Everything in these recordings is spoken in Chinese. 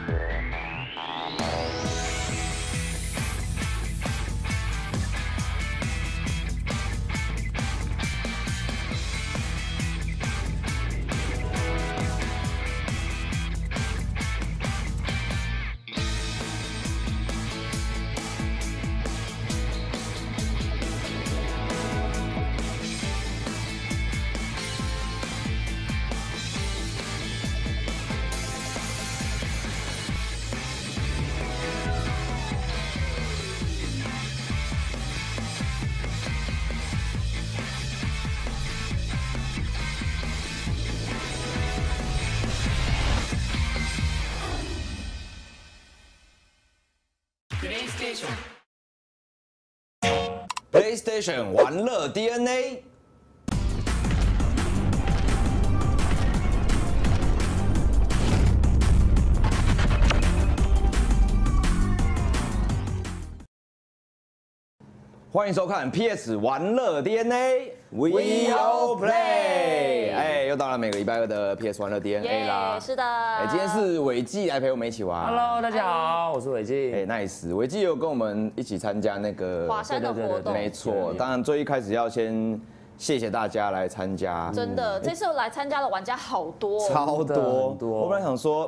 PlayStation 玩乐 DNA。欢迎收看 PS 玩乐 DNA，We All Play。哎，又到了每个礼拜二的 PS 玩乐 DNA 啦。 是的。 哎，今天是伟记来陪我们一起玩。 Hello， 大家好，我是伟记。 哎 ，nice， 伟记有跟我们一起参加那个华山的活动。 没错，当然最一开始要先谢谢大家来参加。 真的，这次来参加的玩家好多， 超多。 多。 我本来想说，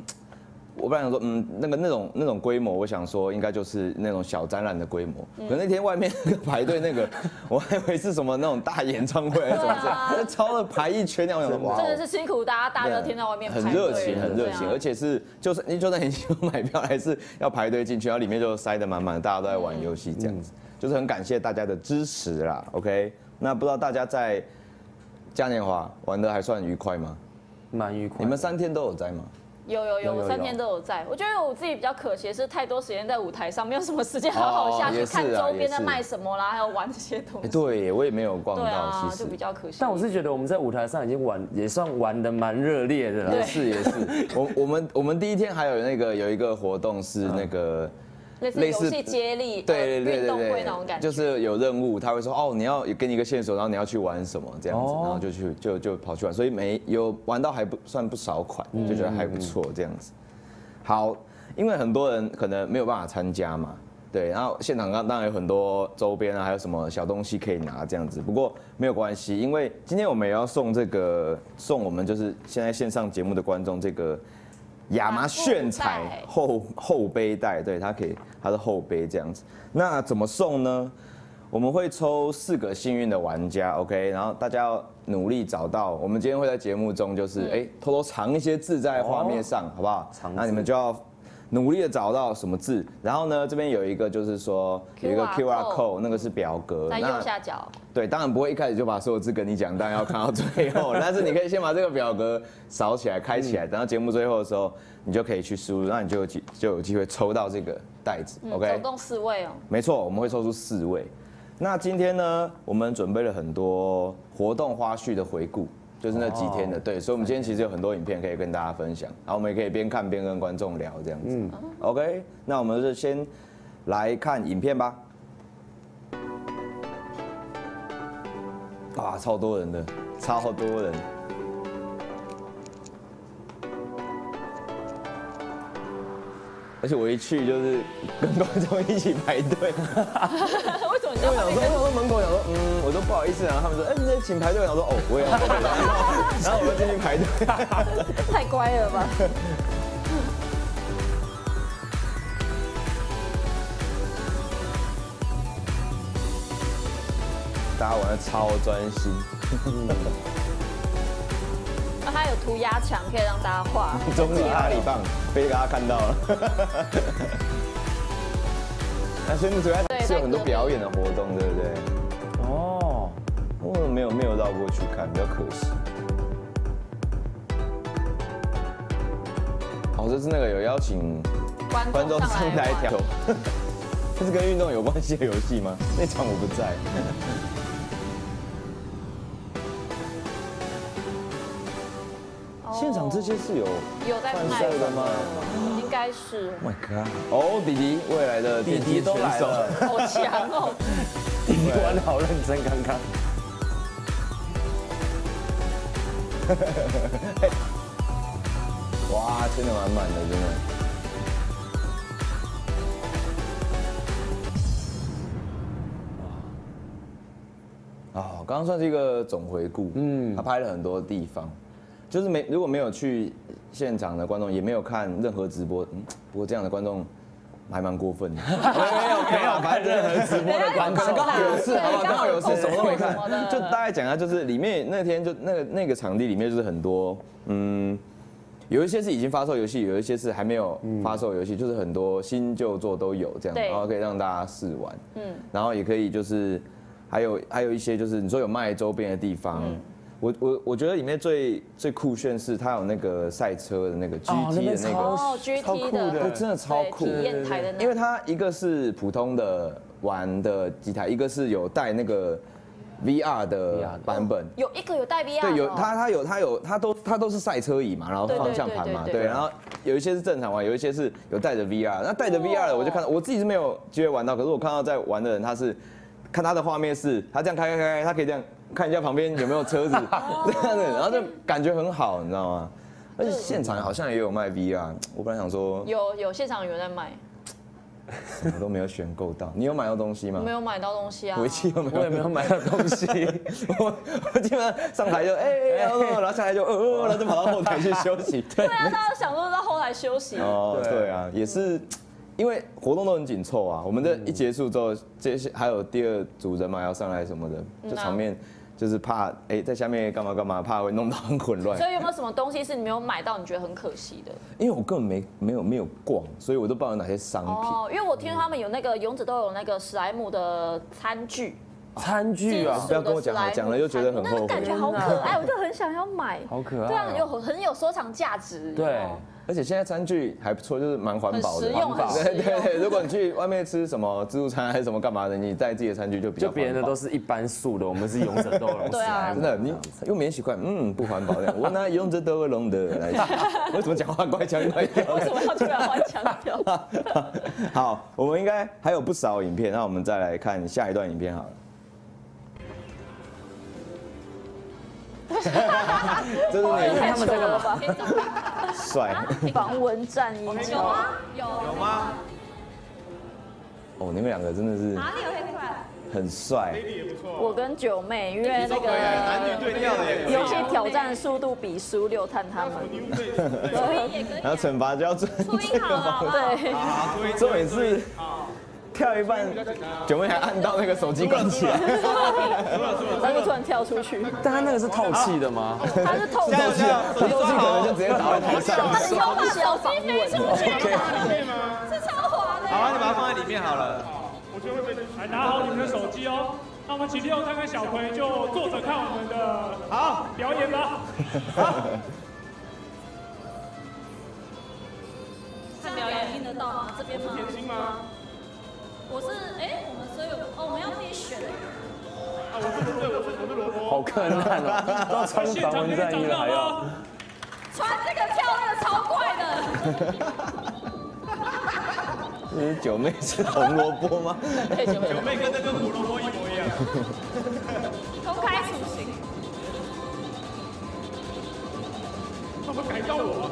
那种规模，我想说应该就是那种小展览的规模。可那天外面那个排队那个，我还以为是什么那种大演唱会还是什么这样，超了排一圈那样，哇， 真的是辛苦大家热天在外面排队， 很热情，很热情，而且是就算你已经买票，还是要排队进去，然后里面就塞得满满的，大家都在玩游戏这样子，就是很感谢大家的支持啦。OK， 那不知道大家在嘉年华玩得还算愉快吗？ 蛮愉快。 你们3天都有在吗？ 有，我3天都有在。我觉得我自己比较可惜的是太多时间在舞台上，没有什么时间好好下去看周边在卖什么啦，还有玩这些东西。 对，我也没有逛到，其实就比较可惜。 但我是觉得我们在舞台上已经也算玩得蛮热烈的了。 也是。我们第一天还有有一个活动是那个。 类似游戏接力，对运动会那种感觉， 就是有任务，他会说哦，你要给你一个线索，然后你要去玩什么这样子，然后就跑去玩，所以有玩到还算不少款，就觉得还不错这样子。好，因为很多人可能没有办法参加嘛，对，然后现场当然有很多周边啊，还有什么小东西可以拿这样子，不过没有关系，因为今天我们也要送我们就是现在线上节目的观众这个。亚麻炫彩后背带，对，它是后背这样子。那怎么送呢？我们会抽4个幸运的玩家 ，OK， 然后大家要努力找到。我们今天会在节目中就是偷偷藏一些字在画面上，好不好？那你们就要努力的找到什么字。然后呢，这边有一个就是说有一个 QR code， 那个是表格， 在右下角。 对，当然不会一开始就把所有字跟你讲，当然要看到最后。但是你可以先把这个表格扫起来、开起来，等到节目最后的时候，你就可以去输入，那你就有机会抽到这个袋子。OK， 总共4位哦。 没错，我们会抽出4位。那今天呢，我们准备了很多活动花絮的回顾，就是那几天的，对，所以我们今天其实有很多影片可以跟大家分享，然后我们也可以边看边跟观众聊这样子。OK， 那我们就先来看影片吧。啊，超多人的，超多人。而且我一去就是跟观众一起排队。 为什么你要排队？ 我想说门口想说，我都不好意思，然后他们说，你请排队，我说哦，我也要排队，然后我就进去排队。 太乖了吧！ 大家玩的超专心。 那它有涂鸦墙，可以让大家画。 终于阿里棒被大家看到了。那所以你主要是有很多表演的活动，对不对？哦，我没有绕过去看，比较可惜。哦，这是那个有邀请观众上台跳，这是跟运动有关系的游戏吗？那场我不在。现场这些是有在卖的吗？ 应该是。 Oh my god！ 哦，弟弟，未来的弟弟都来了， 好强哦！ 弟弟玩得好认真，刚刚。 哇，签得满满的，真的。 刚刚算是一个总回顾，他拍了很多地方，就是如果没有去现场的观众，也没有看任何直播，不过这样的观众还蛮过分的，没有看任何直播的观众，刚好有事，刚好有事，什么都没看，就大概讲一下，就是里面那天就那个场地里面就是很多，有一些是已经发售游戏，有一些是还没有发售游戏，就是很多新旧作都有这样，然后可以让大家试玩，然后也可以就是还有一些就是你说有卖周边的地方。我觉得里面最酷炫是它有那个赛车的那个 GT 的那个 ，GT 的， 真的超酷， 体验台的， 因为它一个是普通的玩的机台，一个是有带那个 VR 的版本， 有一个有带 VR， 对，它都是赛车椅嘛，然后方向盘嘛，对，然后有一些是正常玩，有一些是有带着 VR， 那带着 VR 的我就看到我自己是没有机会玩到，可是我看到在玩的人他是看他的画面是他这样开，他可以这样。看一下旁边有没有车子，这样子，然后就感觉很好，你知道吗？而且现场好像也有卖 VR， 我本来想说有现场有人在卖， 什么都没有选购到。你有买到东西吗？ 没有买到东西啊。 我也没有买到东西， 我基本上上台就然后下来就然后就跑到后台去休息。 对啊，大家想说到后台休息。 哦，对啊，也是。因为活动都很紧凑啊，我们这一结束之后，这些还有第二组人马要上来什么的，就场面就是怕在下面干嘛，怕会弄到很混乱。 所以有没有什么东西是你没有买到，你觉得很可惜的？ 因为我根本没有逛，所以我都不知道有哪些商品。 哦，因为我听说他们有那个勇者都有那个史莱姆的餐具。 餐具啊！ 不要跟我讲了又觉得很后悔。 那感觉好可爱，我就很想要买。 好可爱。 对啊，很有收藏价值。 对。 而且现在餐具还不错，就是蛮环保的。 很实用， 对。如果你去外面吃什么自助餐还是什么干嘛的，你带自己的餐具就比较。 就别人的都是一般素的，我们是勇者斗龙。 对啊。 真的，你用免洗筷，不环保的。我拿勇者斗龙的来吃。为什么讲话怪腔怪调？ 为什么要突然换腔调？ 好，我们应该还有不少影片，那我们再来看下一段影片好了。这是哪一他们在干嘛？ 帅！ 防蚊战衣有吗？有吗？ 哦，你们两个真的是哪里有黑块？ 很帅。 我跟九妹，因为那个男女对调的游戏挑战速度比输6探他们。 然后惩罚就要这个方式。 对。 重点是。跳一半，九妹还按到那个手机关起来， 然后就突然跳出去。 但他那个是透气的吗？ 它是透气的，透气可能就直接打在台上。 它是要把手机飞出去，是超滑的。 好啊，你把它放在里面好了。 我就会被来拿好你们的手机哦。那我们请利用看看小葵就坐着看我们的好表演吧。好。 看表演听得到吗？这边吗？ 甜心吗？ 我是我们所有我们要自己选。 啊，我是萝卜。 好困难哦，都要穿防蚊战衣了还要。 穿这个跳那个超怪的。 这是九妹是红萝卜吗？ 对，九妹跟那个胡萝卜一模一样。 公开处刑。 他们改造我。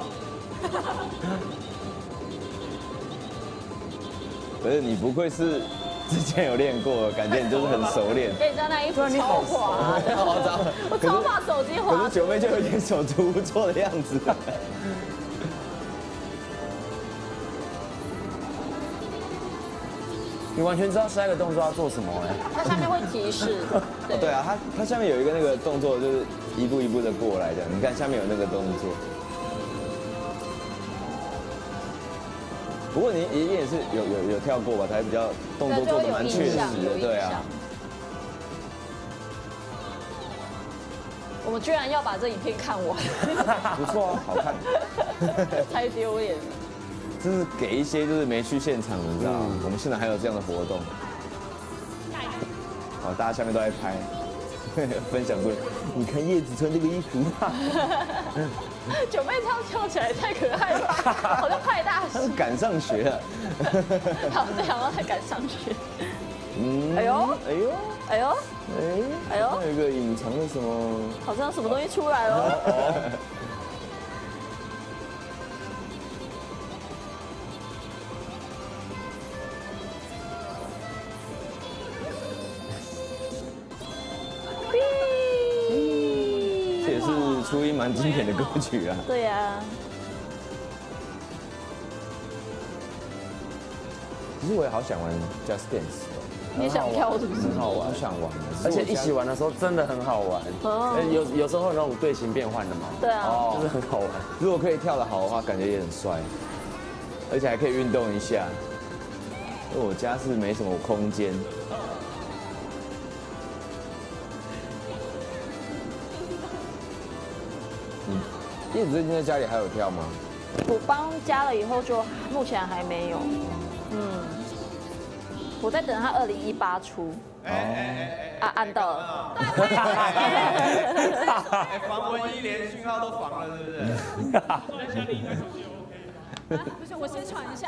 可是你不愧是之前有练过，感觉你就是很熟练。 跟你家那衣服超滑，我超怕手机滑。 可是九妹就有点手足无措的样子。 你完全知道下一个动作要做什么哎？ 它下面会提示。 对啊，它下面有一个那个动作，就是一步一步的过来的。你看下面有那个动作。不过你也是有跳过吧，才比较动作做的蛮确实的，对啊。 我们居然要把这影片看完， 不错啊，好看。 太丢脸了。 这是给一些就是没去现场的，你知道吗？我们现在还有这样的活动。好，大家下面都在拍，分享说，你看叶子穿这个衣服。 九妹跳起来太可爱了，好像派大星。 他是赶上学了。 好，对，好像才赶上学。哎呦， 哎呦， 哎呦， 哎呦，还有一个隐藏的什么？ 好像什么东西出来了。 也是初音蛮经典的歌曲啊。 对呀。 其实我也好想玩 Just Dance 哦。 你想跳是不是？ 很好玩，我想玩的， 而且一起玩的时候真的很好玩。有时候有那种队形变换的嘛。 对啊， 就是很好玩。 如果可以跳得好的话，感觉也很帅，而且还可以运动一下。因为我家是没什么空间。叶子最近在家里还有跳吗？ 我帮加了以后就目前还没有。我在等他2018出。按到了。 防蚊衣连讯号都防了，是不是？ 不是，我先传一下。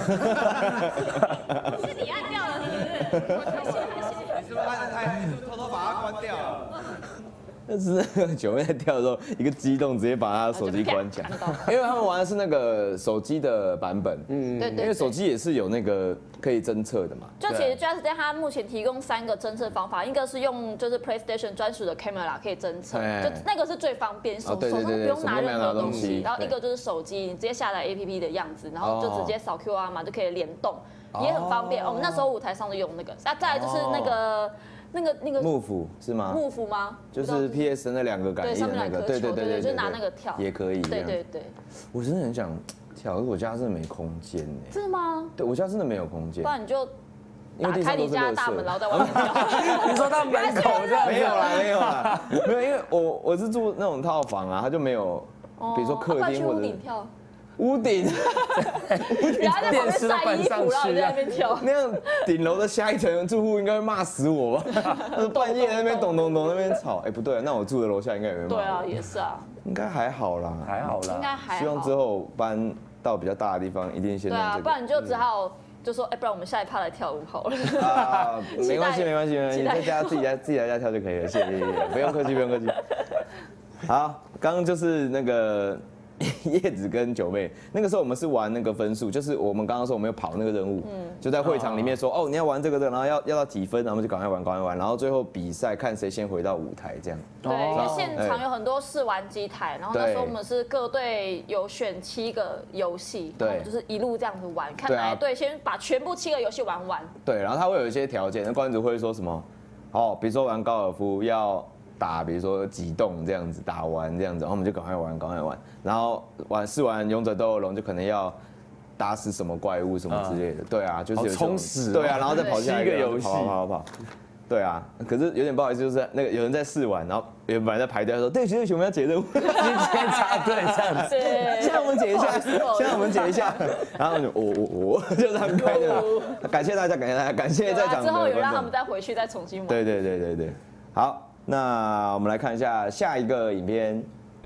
是你按掉了，是不是？ 你是不是按得太？你是不是偷偷把它关掉了？ 但是那个九妹在跳的时候，一个激动，直接把她手机关起来。因为他们玩的是那个手机的版本， 对， 因为手机也是有那个可以侦测的嘛。 就其实 Just Dance 它目前提供3个侦测方法，一个是用就是 PlayStation 专属的 camera 可以侦测，就那个是最方便，手上不用拿任何东西。然后一个就是手机，你直接下载 APP 的样子，然后就直接扫 QR 码就可以联动，也很方便。我们那时候舞台上都用那个。再来就是那个幕府是吗？ 幕府吗？ 就是 PS 那2个感应的那个，对， 就拿那个跳也可以。 对。 我真的很想跳，可是我家真的没空间呢。 真的吗？ 对，我家真的没有空间。 不然你就打开你家的大门，然后在外面跳。 你说到门口这样？ 没有啦，没有，因为我是住那种套房啊，它就没有，比如说客厅或者屋顶， 然后在旁边晒衣服，然后在那边跳。 那样顶楼的下一层住户应该会骂死我吧？半夜在那边咚那边吵，不对，那我住的楼下应该也会骂。 对啊，也是啊。 应该还好啦， 应该还好。 希望之后搬到比较大的地方，一定先。 对啊，不然你就只好就说，不然我们下一趴来跳舞好了。 没关系，你在家自己在家跳就可以了，谢谢，不用客气。好，刚刚就是那个。叶子跟九妹，那个时候我们是玩那个分数，就是我们刚刚说我们有跑那个任务，就在会场里面说，你要玩这个，然后要到几分，然后就赶快玩，然后最后比赛看谁先回到舞台这样。 对，因为现场有很多试玩机台，然后那时候我们是各队有选7个游戏，对，就是一路这样子玩，看哪一队先把全部7个游戏玩完。对， 然后他会有一些条件，那关主会说什么？比如说玩高尔夫要打，比如说几洞这样子打完这样子，然后我们就赶快玩，然后试完勇者斗恶龙就可能要打死什么怪物什么之类的，对啊，就是充实， 对啊，然后再跑下一个游戏， 跑，对啊，可是有点不好意思，就是那个有人在试玩，然后有人本来在排队说，对不起，我们要解任务，直接插队这样子，现在我们解一下，然后就我就这样开的，感谢大家，感谢在场的。 之后有让他们再回去再重新玩。 对，好。那我们来看一下下一个影片。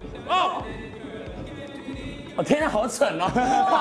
天啊，好蠢哦！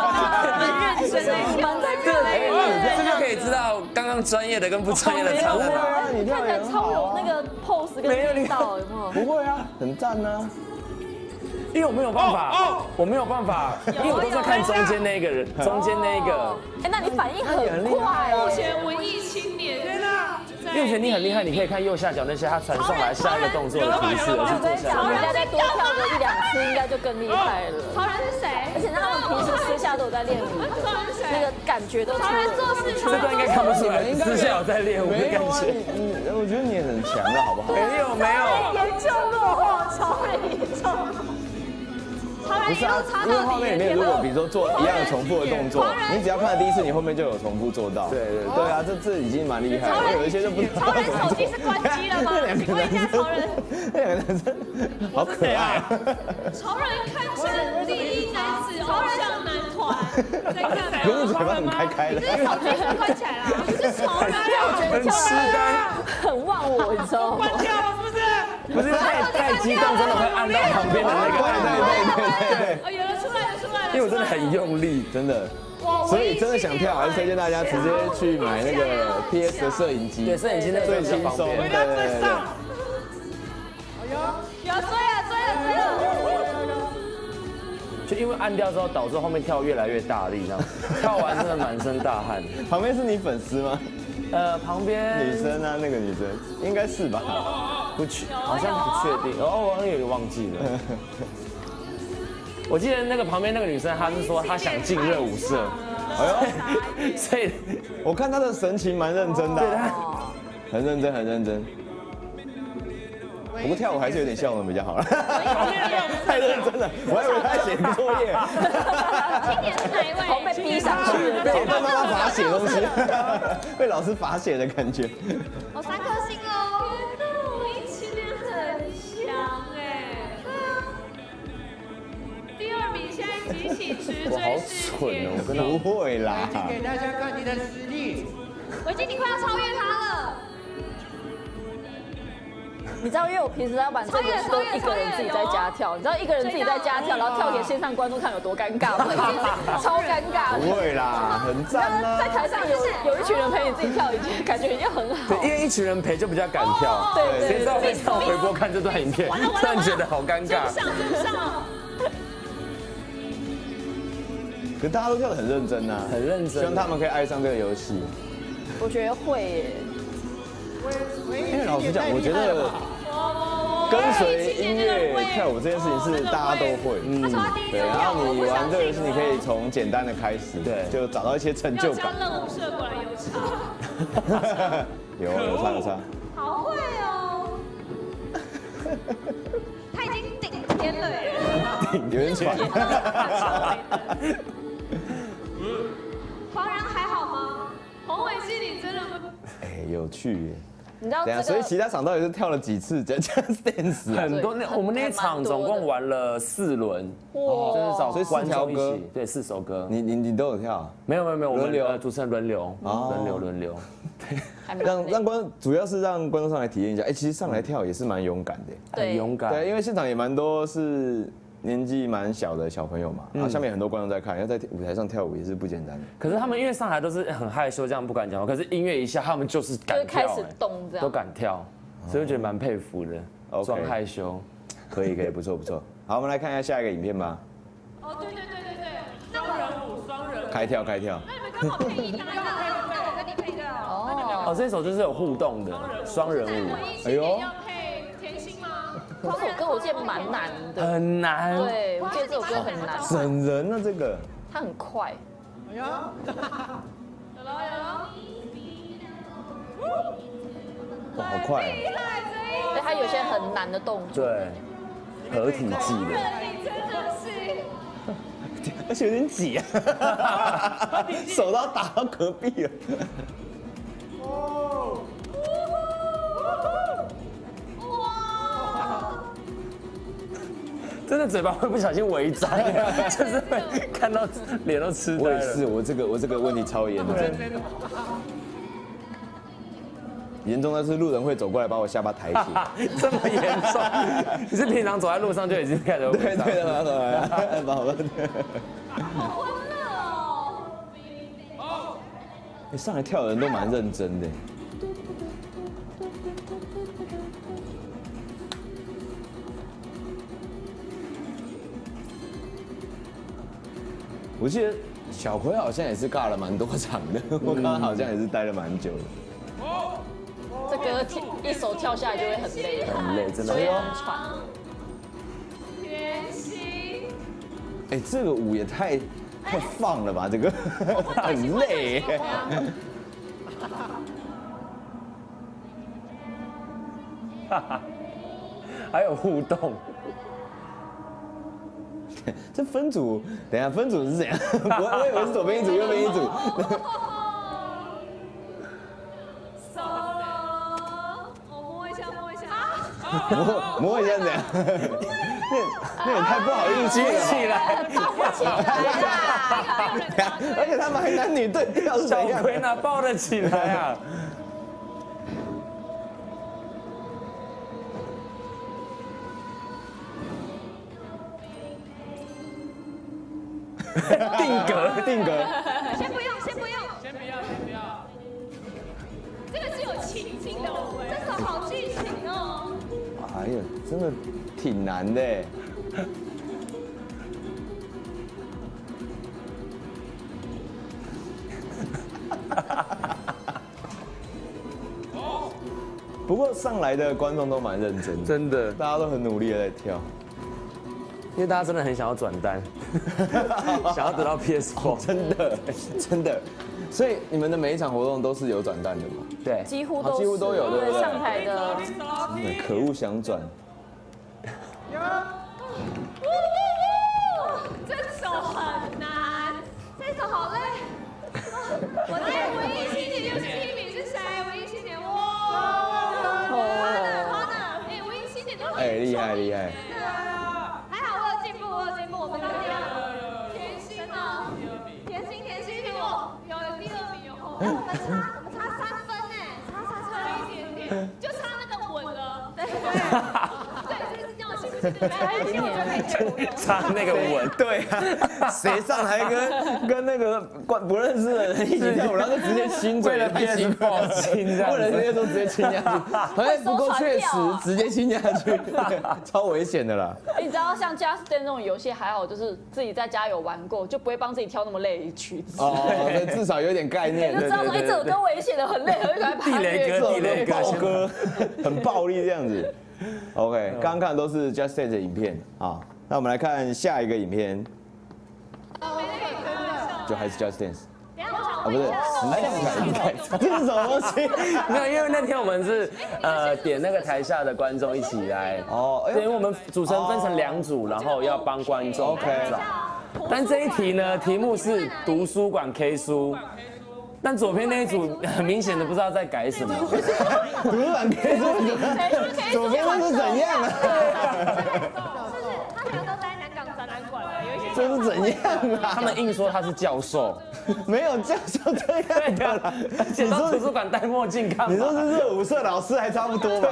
这就可以知道刚刚专业的跟不专业的差在哪。 你看起来超有那个 pose 跟力道，有没有？ 不会啊，很赞啊。 因为我没有办法，因为我都在看中间那个人， 那你反应很快。 目前文艺青年，天哪！ 右拳你很厉害，你可以看右下角那些他传送来下一个动作的提示，而去做下一个。人家再多跳个1-2次，应该就更厉害了。 超人是谁？ 而且他们平时私下都有在练舞，那个感觉都出来。 这段应该看不出来，私下有在练舞的感觉。 我觉得你也很强的好不好？ 没有。 严重落后，超人严重。 不是啊，因为画面里面如果比如说做一样重复的动作，你只要看了第一次，你后面就有重复做到。对啊，这已经蛮厉害了。有一些就不。 超人手机是关机了吗？请问一下超人。 那2个男生好可爱。 超人堪称第一男子偶像男团。在看。 可是嘴巴很开的。 这手机是关起来了。是超人。 很痴呆， 很忘我，你知道吗？ 关掉了是不是？ 不是太激动，真的会按到旁边的那个。 对，有了出来了。 因为我真的很用力， 真的。所以真的想跳，还是推荐大家直接去买那个 PS 的摄影机。 对，摄影机那个最轻松。对。 有追了。 就因为按掉之后，导致后面跳越来越大力，这样跳完真的满身大汗。 旁边是你粉丝吗？ 旁边女生啊，那个女生应该是吧。 好像不确定，我好像有点忘记了。我记得那个旁边那个女生，她是说她想进热舞社， 哎呦， 所以我看她的神情蛮认真的，很认真，很认真。不过跳舞还是有点笑容比较好了，太认真了，我还以为她在写作业。 今年是哪一位？ 好被逼上去了， 被妈妈罚写东西，被老师罚写的感觉。 哦，3颗星哦。我17年很强哎。第2名现在集体直追是蠢哦，我跟不会啦。 给大家看你的实力。 维基，你快要超越他了。 你知道，因为我平时在玩这个都一个人自己在家跳，你知道一个人自己在家跳，然后跳给线上观众看有多尴尬吗？超尴尬的。 不会啦，很赞啊！ 在台上有一群人陪你自己跳，已经感觉已经很好。 对，因为一群人陪就比较敢跳。 对， 谁知道会上回播看这段影片，突然觉得好尴尬。 上。 可大家都跳得很认真啊， 很认真希望他们可以爱上这个游戏。 我觉得会耶。 因为老实讲，我觉得跟随音乐跳舞这件事情是大家都会，对。然后你玩这个游戏，你可以从简单的开始， 对， 就找到一些成就感。 要加热舞社果然有差。 有差。 好会哦。他已经顶天了耶。 有点喘。 黄然还好吗？洪伟熙，你真的不？ 哎，有趣耶。 你知道这个， 所以其他场到底是跳了几次 Just Dance？ 很多，我们那一场总共玩了4轮，就是找观众一起，对，4首歌。 你都有跳？ 没有，我们轮流主持人轮流。 对，让观众主要是让观众上来体验一下。哎，其实上来跳也是蛮勇敢的， 很勇敢。 对，因为现场也蛮多是年纪蛮小的小朋友嘛，然后下面很多观众在看，要在舞台上跳舞也是不简单的。 可是他们因为上台都是很害羞，这样不敢讲话。可是音乐一下，他们就是敢跳， 开始动这样， 都敢跳，所以我觉得蛮佩服的。装害羞， 可以，不错。好，我们来看一下下一个影片吧。 哦，对。 双人舞。 开跳。 那你们刚好配一搭的，那我跟你配的。 哦，这首就是有互动的双人舞。 哎呦。要配甜心吗？ 这首歌我记得蛮难的， 很难。 对，我记得这首歌很难。 整人啊，这个。 它很快。 有了。 哇，好快啊！ 对，它有些很难的动作。 对，合体技的。 你真的是。 而且有点挤啊，手都要打到隔壁了。 真的嘴巴会不小心微张，就是会看到脸都痴呆了。 我也是，我这个问题超严重。严重的是路人会走过来把我下巴抬起， 这么严重？你是平常走在路上就已经开始对的，把我好欢乐哦！ 你上来跳的人都蛮认真的。我记得小葵好像也是尬了蛮多场的，我刚刚好像也是待了蛮久的。 这歌一手跳下来就会很累， 很累，真的会很喘。 甜心， 哎，这个舞也太放了吧，这个很累。 还有互动。 这分组，等一下分组是怎样？我以为是左边一组，右边一组。 手，我摸一下。 摸一下怎样？那也太不好意思了。 起来， 而且他们还男女对调，是怎样？ 小葵哪抱得起来啊？ 定格。 先不用。这个是有情境的，这首好剧情哦。 哎呀，真的挺难的。 不过上来的观众都蛮认真的， 真的， 大家都很努力的在跳， 因为大家真的很想要转单，想要得到 PS4， 真的。所以你们的每一场活动都是有转蛋的吗？ 对， 几乎都有，对不对？ 上台的， 可恶想转。 这首很难，这首好累。我在文艺青年就是第1名是谁？文艺青年哇！好呢，哎，文艺青年都哎，厉害厉害。 还好我有进步，我们当第2，甜心呢？甜心有第2名哦。我们差3分哎，差一点点，就差那个稳了。对，这是叫信不信？ 差那个吻， 对啊，谁上台跟那个不认识的人一起跳舞，然后就直接亲嘴， 太亲爆亲这样， 不能直接说直接亲下去，好像不够确实，直接亲下去，超危险的啦。 你知道像 Just Dance 这种游戏还好，就是自己在家有玩过，就不会帮自己挑那么累的曲子。 哦，至少有点概念， 就知道说哎，这首歌危险的很累，我就赶快地雷歌， 爆歌，很暴力这样子。OK， 刚刚看的都是 Just Dance 的影片啊，那我们来看下一个影片，就还是 Just Dance。啊，不是，这是什么东西？ 没有，因为那天我们是点那个台下的观众一起来哦，因为我们主持人分成2组，然后要帮观众拍照。但这一题呢，题目是图书馆 K 书。但左边那一组很明显的不知道在改什么， 图书馆 K 书，左边那是怎样啊？ 他们都在南港展览馆了，有一些。 这是怎样啊？ 他们硬说他是教授， 没有教授这样的啦。 你说图书馆戴墨镜干嘛？ 你说是热舞社老师还差不多吧？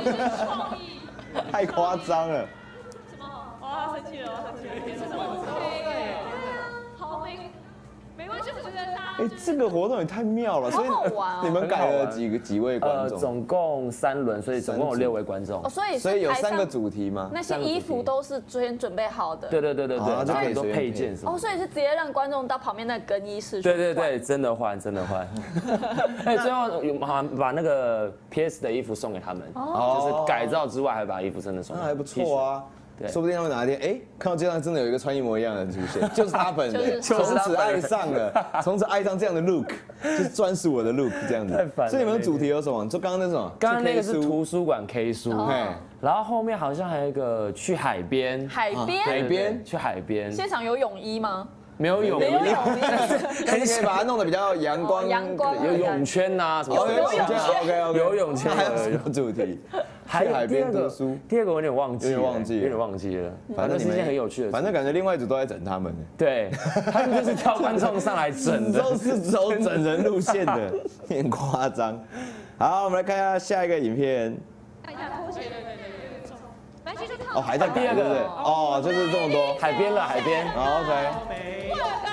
太夸张了。 什么？我生气了，是什么？好没关系，我觉得大家。 哎，这个活动也太妙了，所以你们改了几位观众？ 总共3轮，所以总共有6位观众。 哦，所以有3个主题吗？ 那些衣服都是昨天准备好的。 对，然后就可以说配件什么。 哦，所以是直接让观众到旁边那个更衣室去。 对，真的换。哎，最后有把那个 PS 的衣服送给他们，就是改造之外还把衣服真的送。 那还不错啊。说不定他们哪一天看到街上真的有一个穿一模一样的人出现，就是他本人，从此爱上了，从此爱上这样的 look， 就是专属我的 look 这样子。所以你们的主题有什么？就刚刚那种， 刚刚那个是图书馆 K 书，然后后面好像还有一个去海边，去海边。 现场有泳衣吗？ 没有泳衣， 但是可以把它弄得比较阳光， 有泳圈呐什么。游泳圈还有什么主题？ 还有海边读书。 第2个我有点忘记了。反正是一件很有趣的。 反正感觉另外一组都在整他们。 对，他们就是挑观众上来整的， 都是走整人路线的，有点夸张。好，我们来看一下下一个影片。 看一下拖鞋。 哦，还在改，对不对？哦，就是这么多。 海边了。 OK。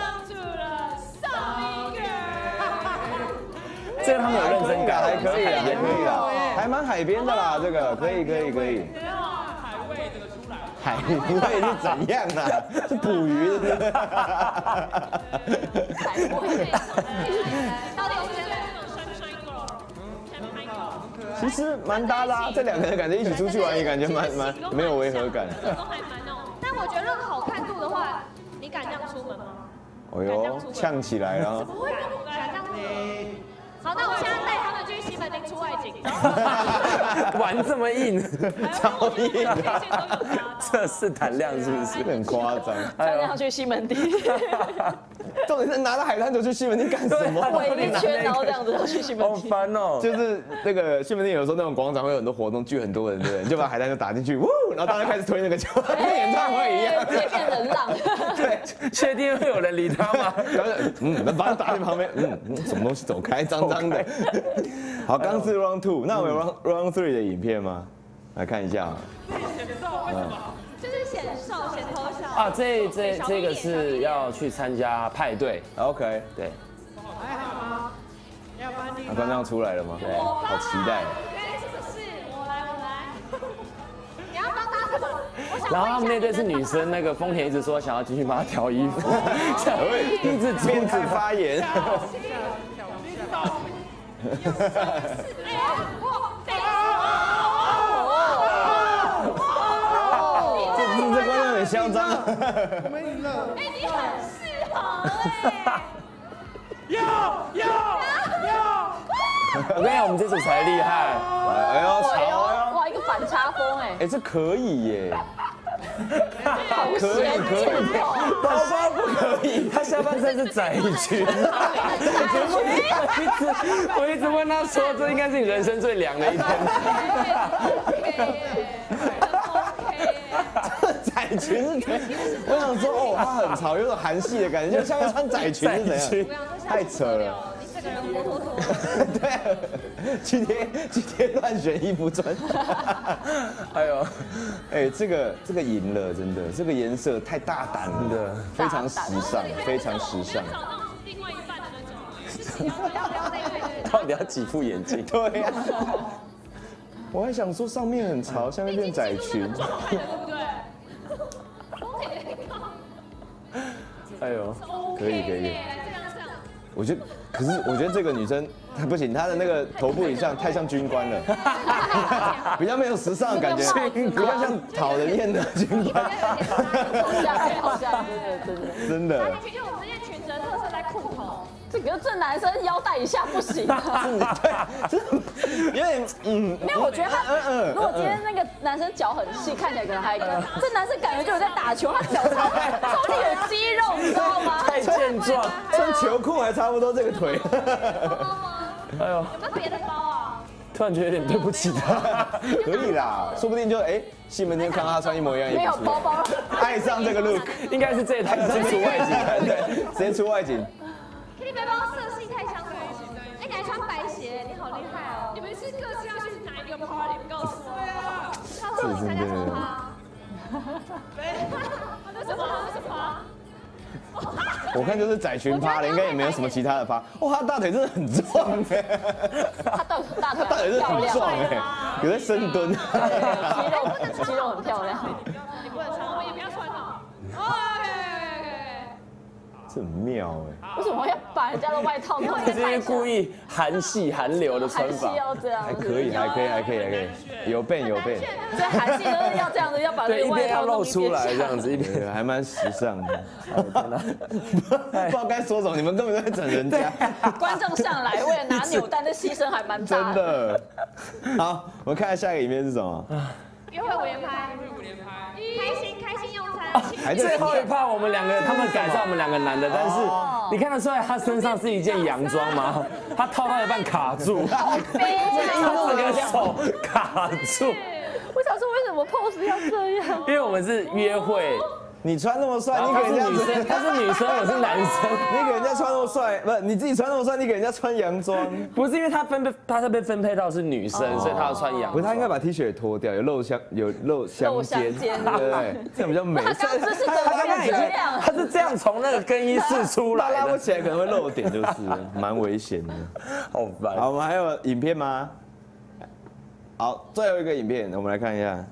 这个他们有认真改， 还可以啦，还蛮海边的啦，这个可以。海味是怎样啊？是捕鱼的。 海味。到底我觉得那种sunshine girl，其实蛮搭的啊，这2个人感觉一起出去玩也感觉蛮没有违和感。 都还蛮那种，但我觉得论好看度的话，你敢这样出门吗？ 哦呦，呛起来了。 怎么会敢这样出门？好，那我现在带他们去西门町出外景， 玩这么硬， 超硬， 这是胆量是不是？ 很夸张。 这样去西门町， 重点是拿到海滩球去西门町干什么？ 围一圈，然后这样子去西门町。 好烦哦！ 就是那个西门町有时候那种广场会有很多活动，聚很多人，对不对？你就把海滩球打进去，然后大家开始推那个球，跟演唱会一样， 直接变人浪。 对， 确定会有人理他吗？ 然后把他打进旁边，什么东西走开，脏脏的。好，刚是 Round 2，那我们有 Round 3的影片吗？来看一下。 就是显瘦、显头小啊，这个是要去参加派对 ，OK， 对。 还好吗？要颁奖。 观众出来了吗？对，好期待。 是不是？我来。你要帮他什么？ 然后他们那队是女生，那个丰田一直说想要进去帮她调衣服，一直边子发言。 哎呀，我嚣张。 我们赢了。 哎，你很适合哎。 要！ 我跟你讲，我们这组才厉害。 哎呦，潮啊！ 哇，一个反差风哎。 哎，这可以耶。 可以， 宝宝不可以，他下半身是窄裙。我一直问他说，这应该是你人生最凉的一天。 窄裙是，我想说哦，他很潮，有种韩系的感觉，就下面穿窄裙是怎样？太扯了。 你这个人活脱脱。 对，今天乱选衣服穿。 哎呦， 哎，这个赢了，真的，这个颜色太大胆了，真的，非常时尚，非常时尚。 找到另外一半的那种，不要那到底要几副眼镜？ 对呀。我还想说上面很潮，下面变窄裙。 对不对？ 哎呦， 可以。我觉得这个女生她不行，她的那个头部影像太像军官了，比较没有时尚的感觉，比较像讨人厌的军官。 好像， 真的。 因为我们这件裙子的特色在裤头。 这男生腰带以下不行。 对，有点没有，我觉得他如果今天那个男生脚很细，看起来可能还可以。这男生感觉就有在打球，他脚超级有肌肉，你知道吗？ 太健壮， 穿球裤还差不多这个腿。 哎呦， 有没有别的包啊？ 突然觉得有点对不起他。 可以啦，说不定就西门町看到他穿一模一样的衣服， 没有包包， 爱上这个 look， 应该是这一台直接出外景， 对，直接出外景。 你背包色系太相同，哎，你还穿白鞋，你好厉害哦！你们是各自要去哪一个 party？ 告诉我。对啊，他说你参加什么趴？什么？ 我看就是窄裙趴了，应该也没有什么其他的趴。哇，他大腿真的很壮哎！ 他大腿真的很壮哎，有在深蹲。 肌肉很漂亮。 你不能穿，我也不要穿哦。 这很妙哎！ 为什么要把人家的外套弄这是故意韩系韩流的穿法， 要这样， 还可以，有变。 这韩系就是要这样子，要把那个外套露出来这样子，一边还蛮时尚的。不知道该说什么，你们根本就在整人家。 观众上来为了拿扭蛋的牺牲还蛮大的。真的。好，我们看下一个影片是什么？ 约会5连拍，开心用餐。 最后一趴我们两个，他们改造我们两个男的，但是你看得出来他身上是一件洋装吗？他套到一半卡住，他整个手卡住。 我想说为什么 pose 要这样？ 因为我们是约会。 你穿那么帅，你给人家女生，她是女生，我是男生。 你给人家穿那么帅，不是你自己穿那么帅，你给人家穿洋装， 不是因为他被分配到是女生，所以他要穿洋装。 不是，他应该把 T 恤脱掉，有露香肩，对不对？这样比较美。 他刚刚是这样， 他是这样从那个更衣室出来， 拉不起来可能会漏点，就是蛮危险的。 好烦。 好，我们还有影片吗？好，最后一个影片，我们来看一下。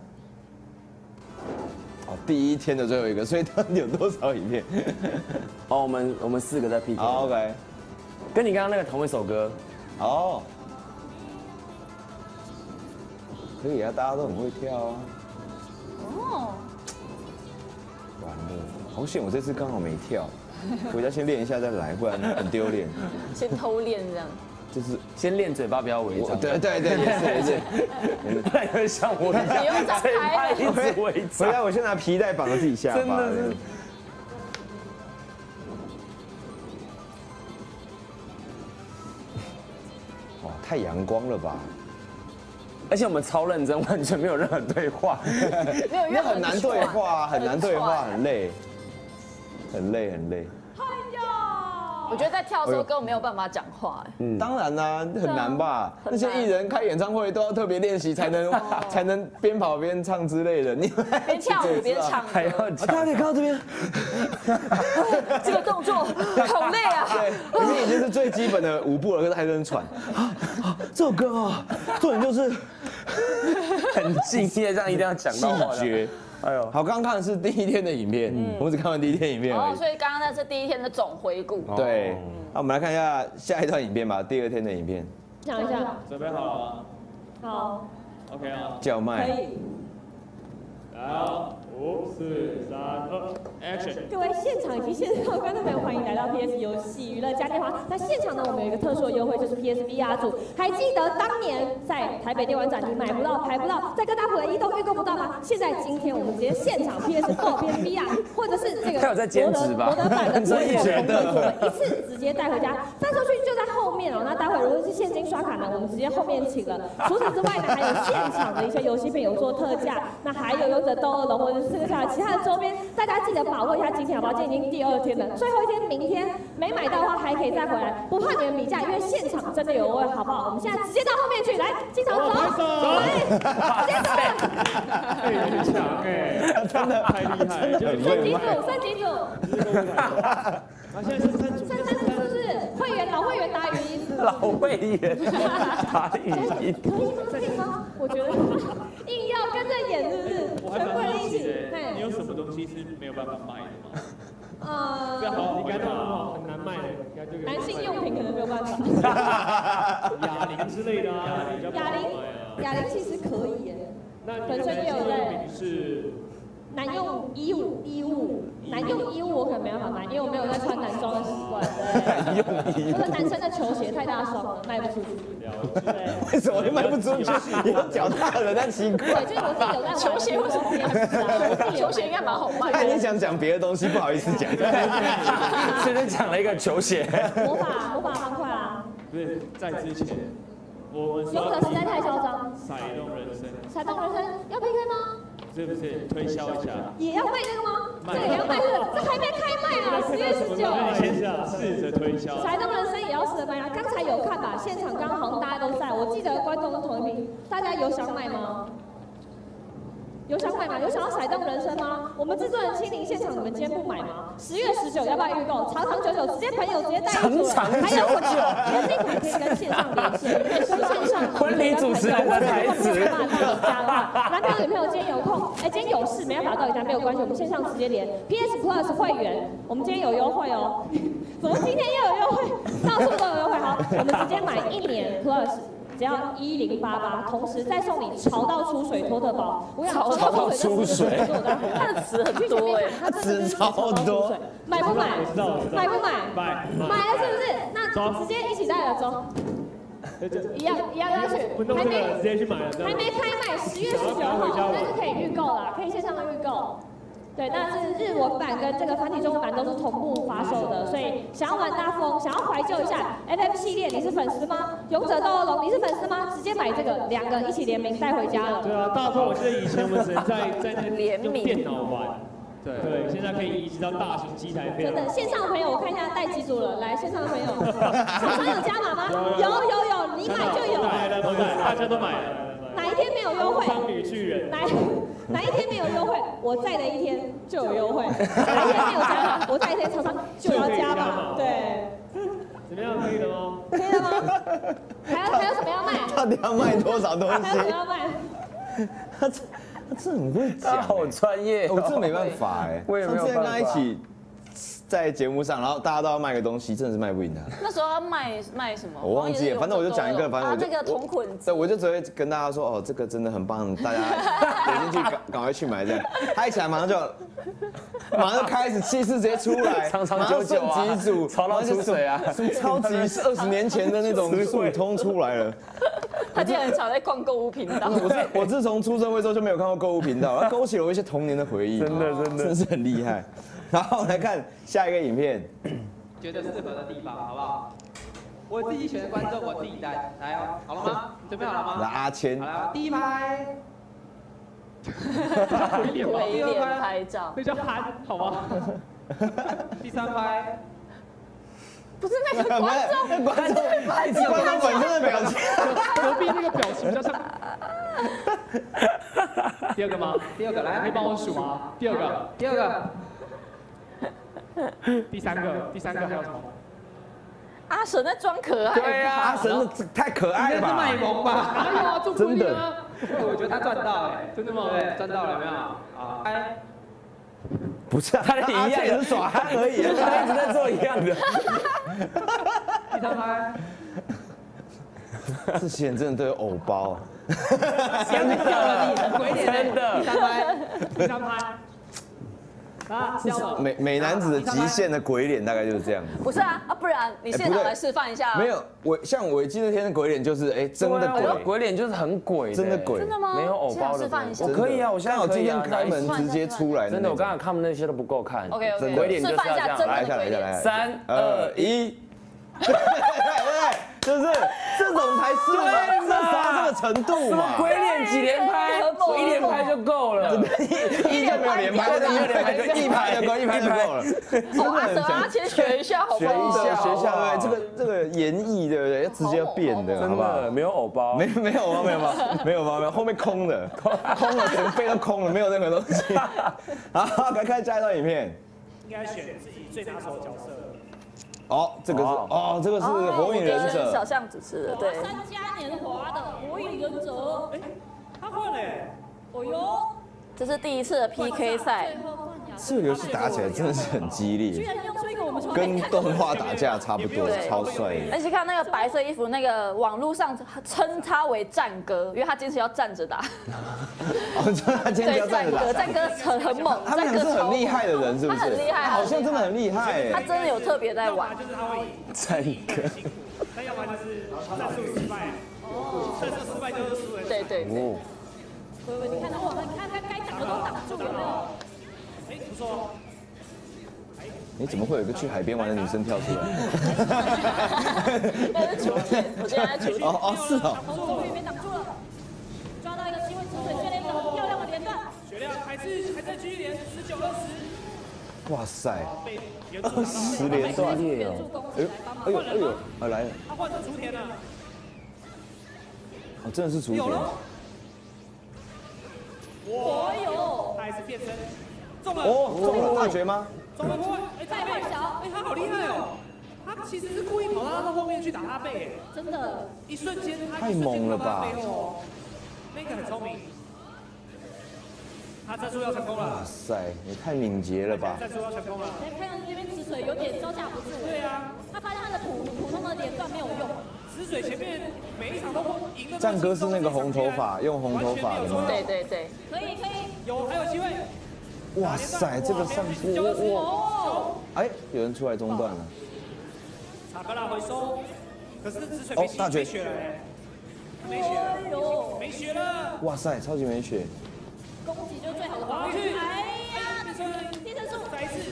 哦，第一天的最后一个，所以到底有多少影片？ 哦，我们4个在 PK。 好 ，OK， 跟你刚刚那个同一首歌。 哦，可以啊，大家都很会跳啊。哦。完了，好险我这次刚好没跳，回家先练一下再来，不然很丢脸。 先偷练这样。 就是先练嘴巴，不要违章。 对，也是。 不然会像我一样，嘴巴一直违章。 回来我先拿皮带绑着自己下巴。真的是。哇，太阳光了吧！ 而且我们超认真，完全没有任何对话。 没有，因为很难对话，很难对话，很累。 我觉得在跳的时候根本没有办法讲话， 当然啦，很难吧？那些艺人开演唱会都要特别练习才能边跑边唱之类的。你边跳舞边唱， 还要大家可以看到这边， 这个动作好累啊！ 对，你已经是最基本的舞步了，可是还在喘。这首歌啊，重点就是很敬业，这样一定要讲到话。 细节。哎呦，好，刚刚看的是第一天的影片，我们只看完第一天影片而已。 所以刚刚那是第一天的总回顾。 对，那我们来看一下下一段影片吧，第2天的影片。 想一下， 准备好了吗？ 好 ，OK 啊。 叫卖。 可以。 来哦，5、 5、4、3、2 ，Action！ 各位现场以及线上的观众朋友，欢迎来到 PS 游戏娱乐嘉年华。那现场呢，我们有一个特殊的优惠，就是 PSVR 组。还记得当年在台北电玩展你买不到、排不到，在各大普雷伊都预购不到吗？现在今天我们直接现场 PS4、PSVR， 或者是这个摩德版的真的一次直接带回家，发出去就在后面哦。那待会如果是现金刷卡呢，我们直接后面请了。除此之外呢，还有现场的一些游戏片有做特价，那还有勇者斗恶龙或者是4个小时其他的周边，大家记得把握一下今天好不好？今天已经第2天了，最后一天明天没买到的话还可以再回来，不怕你们米价，因为现场真的有优惠，好不好？我们现在直接到后面去，来进场走，来，直接走。 很强真的太厉害， 升级组。 现在是3组， 是不是会员老会员打语音？ 老会员打语音， 可以吗？我觉得硬要跟着演，是不是？全部人一起。 你有什么东西是没有办法卖的吗？这好，应该都很难卖的， 男性用品可能没有办法。 哑铃之类的啊， 哑铃其实可以耶。本身也有在。 是。 男用衣物，男用衣物我可能没办法买，因为我没有在穿男装的习惯。对，用衣物。或者男生的球鞋太大双了，卖不出去。 对。为什么会卖不出去？你有脚大的，但奇怪。 对，就是我自己有在玩。 球鞋为什么不卖？球鞋应该蛮好卖。 看你想讲别的东西，不好意思讲。 现在讲了一个球鞋。 魔法方块啊。 不是在之前，我们勇者实在太嚣张。 甩动人生要 PK 吗？ 是不是推销一下？ 也要卖这个吗？这个也要卖，这还没开卖啊！10月19。 先试着推销。 甩动人生也要试着卖啊！刚才有看吧？现场刚好像大家都在，我记得观众都同一批。大家有想买吗？有想买吗？有想要甩动人生吗？我们制作人亲临现场，你们今天不买吗？10月19要不要预购？长长久久，直接朋友直接带一组了。还有什么？年金卡可以跟线上连线，可以跟线上婚礼主持人的台词。 没办法到你家的话，男朋友女朋友今天有空，今天有事没办法到你家没有关系，我们线上直接连。PS Plus 会员，我们今天有优惠哦。怎么今天又有优惠？到处都有优惠，好，我们直接买1年 Plus。只要1088，同时再送你潮到出水托特包。我想潮到出水， 它的词很多哎， 它词超多。 买不买？买不买？ 买了是不是？那直接一起带了走。一样要去， 还没直接去买了， 还没开卖，10月19号，但是可以预购啦，可以线上预购。对，但是日文版跟这个繁体中文版都是同步发售的，所以想要玩大富翁，想要怀旧一下 FF 系列，你是粉丝吗？勇者斗恶龙你是粉丝吗？直接买这个，2个一起联名带回家了。 对啊，大富翁我记得以前我们只能在那用电脑玩。对，现在可以移植到大型机台。 真的，线上的朋友我看一下带几组了，来线上的朋友，厂商有加码吗？有，你买就有。 买了，大家都买了。 哪一天没有优惠？ 女巨人。 哪一天没有优惠？我在的一天就有优惠。哪一天没有加码？我在一天厂商就要加码。对。 怎么样？可以了吗？ 可以了吗？还有什么要卖？ 到底要卖多少东西？ 还有什么要卖？ 他真的很会讲， 好专业。 我真没办法哎， 我也没有办法。 上次跟他一起在节目上，然后大家都要卖个东西，真的是卖不赢他。 那时候要卖什么？ 我忘记了，反正我就讲一个，反正我就那个铜捆子。 对，我就只会跟大家说，哦，这个真的很棒，大家点进去赶快去买这样。他一起来马上就开始气势直接出来， 长长久久啊， 几组潮到出水啊， 超级20年前的那种速通出来了。 他竟然很常在逛购物频道。 我自从出社会之后就没有看过购物频道，它勾起了我一些童年的回忆。 真的是很厉害。然后来看下一个影片， 觉得适合的地方，好不好？我自己选的观众，我自己带，来哦，好了吗？你准备好了吗？ 来阿谦， 好了，第一排。 回脸拍照， 那叫憨，好吗？ 第3排。 不是那个观众本身的表情， 隔壁那个表情比较像。第2个吗？ 第2个来， 可以帮我数吗？第2个。 第3 个还有什么？ 阿神在装可爱。 对啊， 阿神太可爱了吧？ 是卖萌吧？ 哪有啊，做不一样啊。 我觉得他赚到哎， 真的吗？ 对，赚到了有没有？好，开。 不是，他一样也是耍憨而已， 他一直在做一样的。 第3排。 这些人真的都有偶包。 先掉了你，鬼脸真的。 第3排。 第3排。 美男子的极限的鬼脸大概就是这样。 不是啊，不然你现场来示范一下。 没有，像伟基那天的鬼脸就是真的鬼脸就是很鬼， 真的鬼。 真的吗？ 没有偶包的。 示范一下。 我可以啊，我现在今天开门直接出来。 真的，我刚才看那些都不够看。 OK， 鬼脸就是要这样。 来， 来 ，3、2、1。 就是这种才是嘛，至少这个程度嘛。 鬼脸几连拍，1连拍就够了。 一就没有连拍，没有连拍就1拍就够，1拍就够了。 阿钱学一下，好不好？ 学一下，对，这个演绎对不对？要直接要变的，好不好？ 没有偶包， 没有包，后面空的，整个背都空了，没有任何东西。好，来看下一段影片。 应该选自己最拿手的角色。 这个是火影忍者， 小象主持的，对。 3嘉年华的火影忍者， 他换了， 哦哟， 这是第一次的 PK 赛。 这个游戏打起来真的是很激烈， 居然用出一个我们跟动画打架差不多，超帅的。 而且看那个白色衣服，那个网络上称他为战哥，因为他坚持要站着打。 他坚持要站着打。 战哥很猛， 他们两个是很厉害的人，是不是？ 他很厉害， 好像真的很厉害。 他真的有特别在玩。 就是他会战哥。 那要不然就是战术失败。战术失败就是输人。 对。 你看他该挡的都挡住，有没有？ 不错。 怎么会有一个去海边玩的女生跳出来？ 那是雏田，我现在在雏田。 是哦。 从里面挡住了，抓到一个机会，止水血连一个很漂亮的连段。 血量还在继续连19、20。 哇塞，20连段耶！来了。 他换成雏田了。 真的是雏田。 他还是变身。中了大绝吗？ 中了破坏， 再换小， 他好厉害哦！他其实是故意跑到后面去打他背， 真的， 一瞬间太猛了吧！ 那个很聪明，他战术要成功了！ 哇塞，也太敏捷了吧！ 战术要成功了！ 看到这边止水有点招架不住。 对啊， 他发现他的普通的连段没有用。 止水前面每一场都赢的。 战哥是那个红头发，用红头发的吗？ 对。 可以。 还有机会。 哇塞，这个上去有人出来中断了。 查克拉回收，可是止水大绝血了，没血了。 哇塞，超级没血。 攻击就是最好的防御。地震术， 再一次。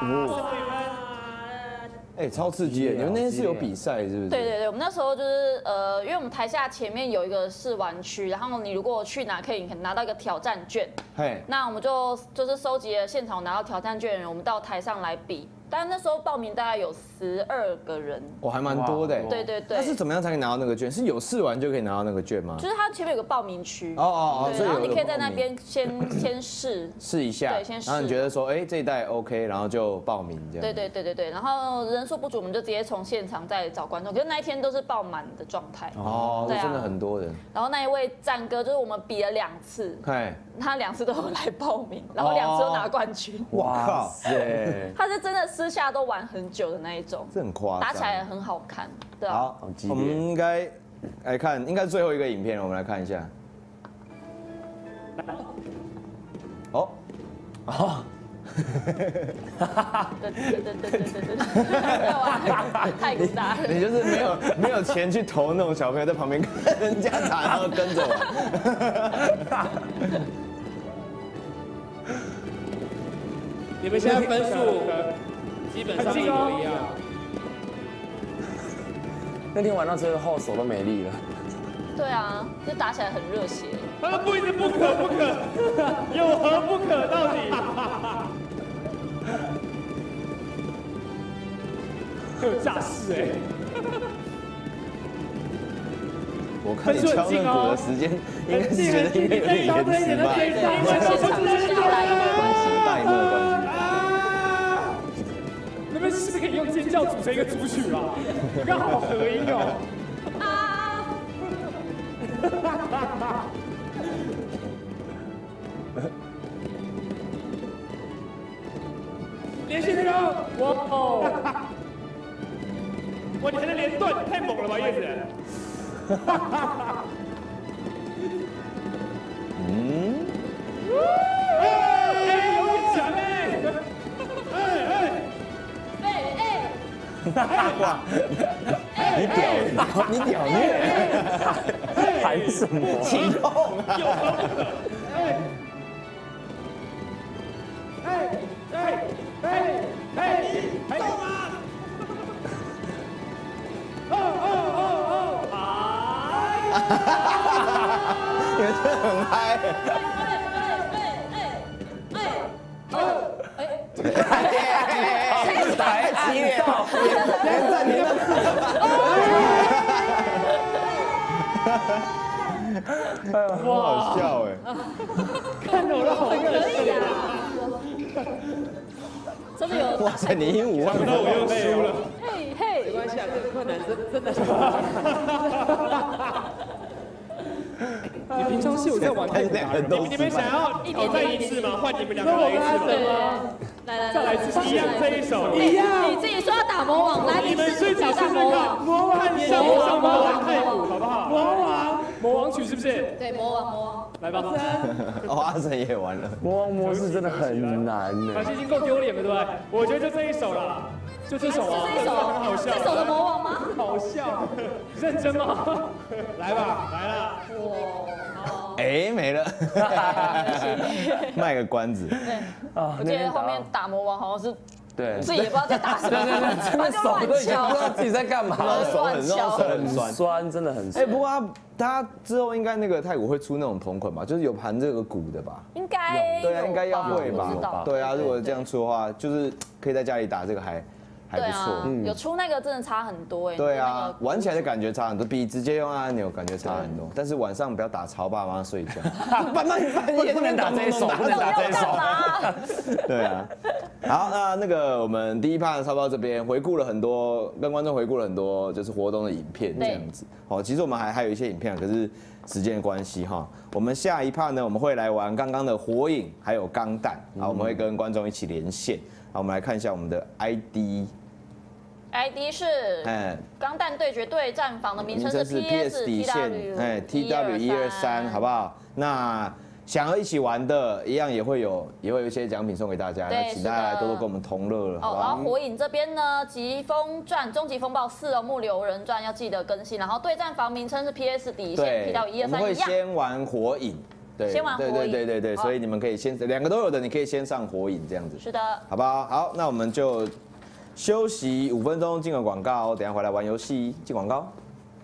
超刺激！你们那天是有比赛是不是？ 对，我们那时候就是因为我们台下前面有一个试玩区，然后你如果去拿可以拿到一个挑战券。那我们就是收集了现场拿到挑战券的人，我们到台上来比。但那时候报名大概有12个人， 还蛮多的。 对。 那是怎么样才可以拿到那个券？是有试完就可以拿到那个券吗？ 就是它前面有个报名区。然后你可以在那边先试一下，对，先试。 然后你觉得说，这一代 OK， 然后就报名这样。 对。然后人数不足，我们就直接从现场再找观众。可是那一天都是爆满的状态。 真的很多人。 然后那一位战哥就是我们比了2次，他2次都有来报名，然后2次都拿冠军。 哇靠！ 他是真的私下都玩很久的那一种， 这很夸张， 打起来也很好看。对啊。 好，我们应该来看，应该是最后一个影片，我们来看一下。 对，太大了。 你就是没有钱去投那种小朋友在旁边看人家打，然后跟着玩。 你们现在分数基本上一模一样。 那天玩到最后手都没力了。 对啊，就打起来很热血。 他们不一直不可，有何不可到底？很有架势哎！ 我看你敲那鼓的时间，应该是觉得应该有点延迟吧？大荧幕的关系。 你们是不是可以用尖叫组成一个组曲啊？刚好合音哦。连续成功！哇，你还能连段，太猛了吧，叶子！有点强哎！ 哇，你屌虐， 喊什么？ 起哄啊！ 动啊！ 你们真的很嗨。太激烈了，连暂停了。哇，好笑哎！ 看得我都好热血啊！ 真的有。 哇塞，你赢5万， 那我又输了。 嘿嘿， 没关系啊，这个困难真的是。你平常是有在玩太两个都你们想要再一次吗？换你们2个来一次吗？ 来， 再来一次，一样这一首， 一样。你自己说要打魔王，来， 你们自己试试看，魔王看像不像魔王太鼓，好不好？魔王曲是不是？ 对，魔王， 来吧。 哦，阿成也玩了。 魔王模式真的很难呢。 反正已经够丢脸了，对不对？我觉得就这一首了，就这首啊， 这首很好笑。 这首的魔王吗？ 好笑，认真吗？来吧，来了。 哎，没了，卖个关子。 我记得后面打魔王好像是， 对， 自己也不知道在打什么， 对，真的手都已经不知道自己在干嘛， 手很酸，真的很酸。 哎，不过他之后应该那个太鼓会出那种同捆吧，就是有盘这个鼓的吧？ 应该对啊，应该要会吧？对啊，如果这样出的话，就是可以在家里打这个还不错。 有出那个真的差很多哎。 对啊，玩起来的感觉差很多，比直接用按钮感觉差很多。但是晚上不要打吵爸妈睡觉，半夜不能打这一手，不能打这一手。 对啊，好，那个我们第一趴差不多到这边，回顾了很多，跟观众回顾了很多就是活动的影片这样子。好，其实我们还有一些影片，可是时间的关系哈，我们下一趴呢，我们会来玩刚刚的火影还有钢弹，好，我们会跟观众一起连线。好，我们来看一下我们的 ID 是钢弹对决对战房的名称是 PS 底线 TW123，好不好？那想要一起玩的，一样也会有一些奖品送给大家，那请大家来多多跟我们同乐了，好不好？ 然后火影这边呢，疾风传、终极风暴4哦，木流人传要记得更新，然后对战房名称是 PS 底线 TW123 一样。 我们会先玩火影。 先玩火影， 对，所以你们可以先2个都有的，你可以先上火影这样子。 是的， 好不好？好，那我们就休息5分钟，进个广告，等下回来玩游戏，进广告。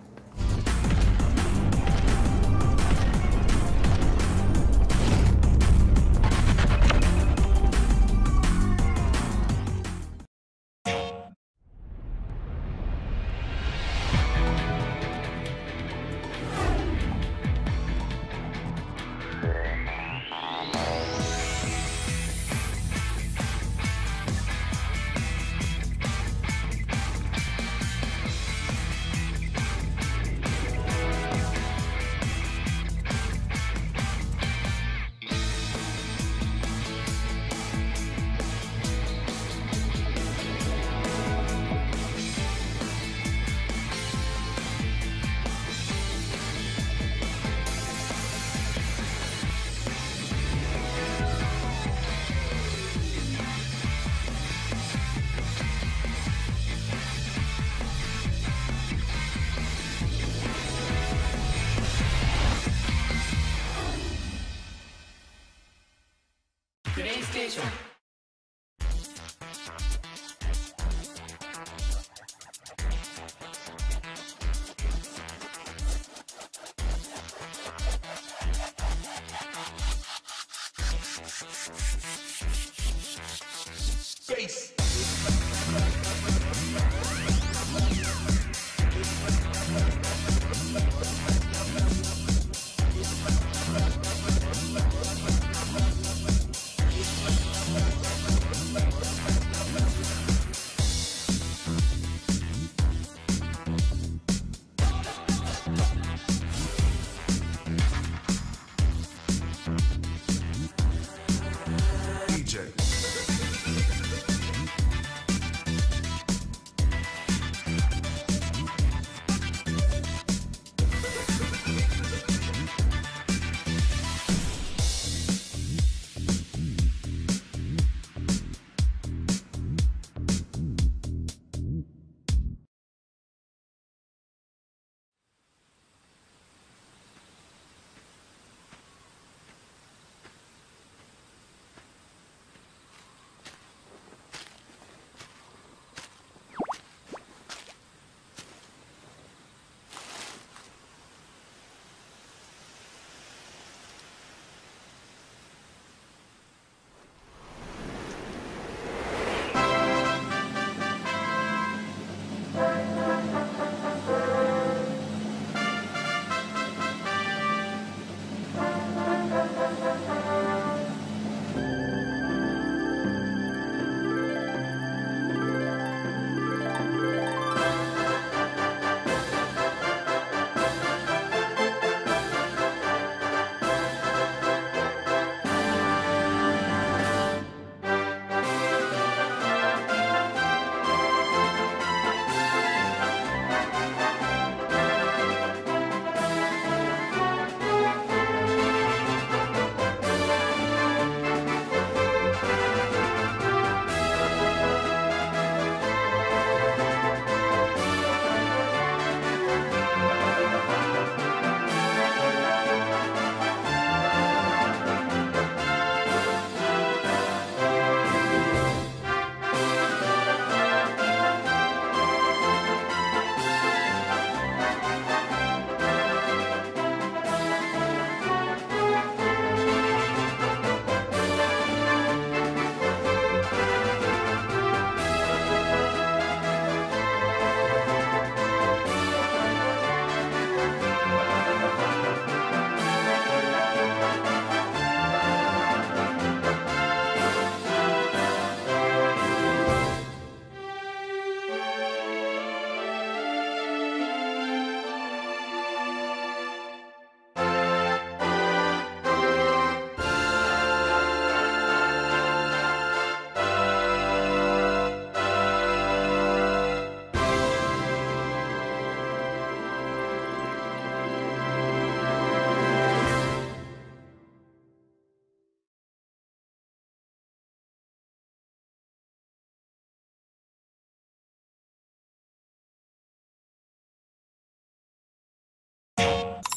PlayStation。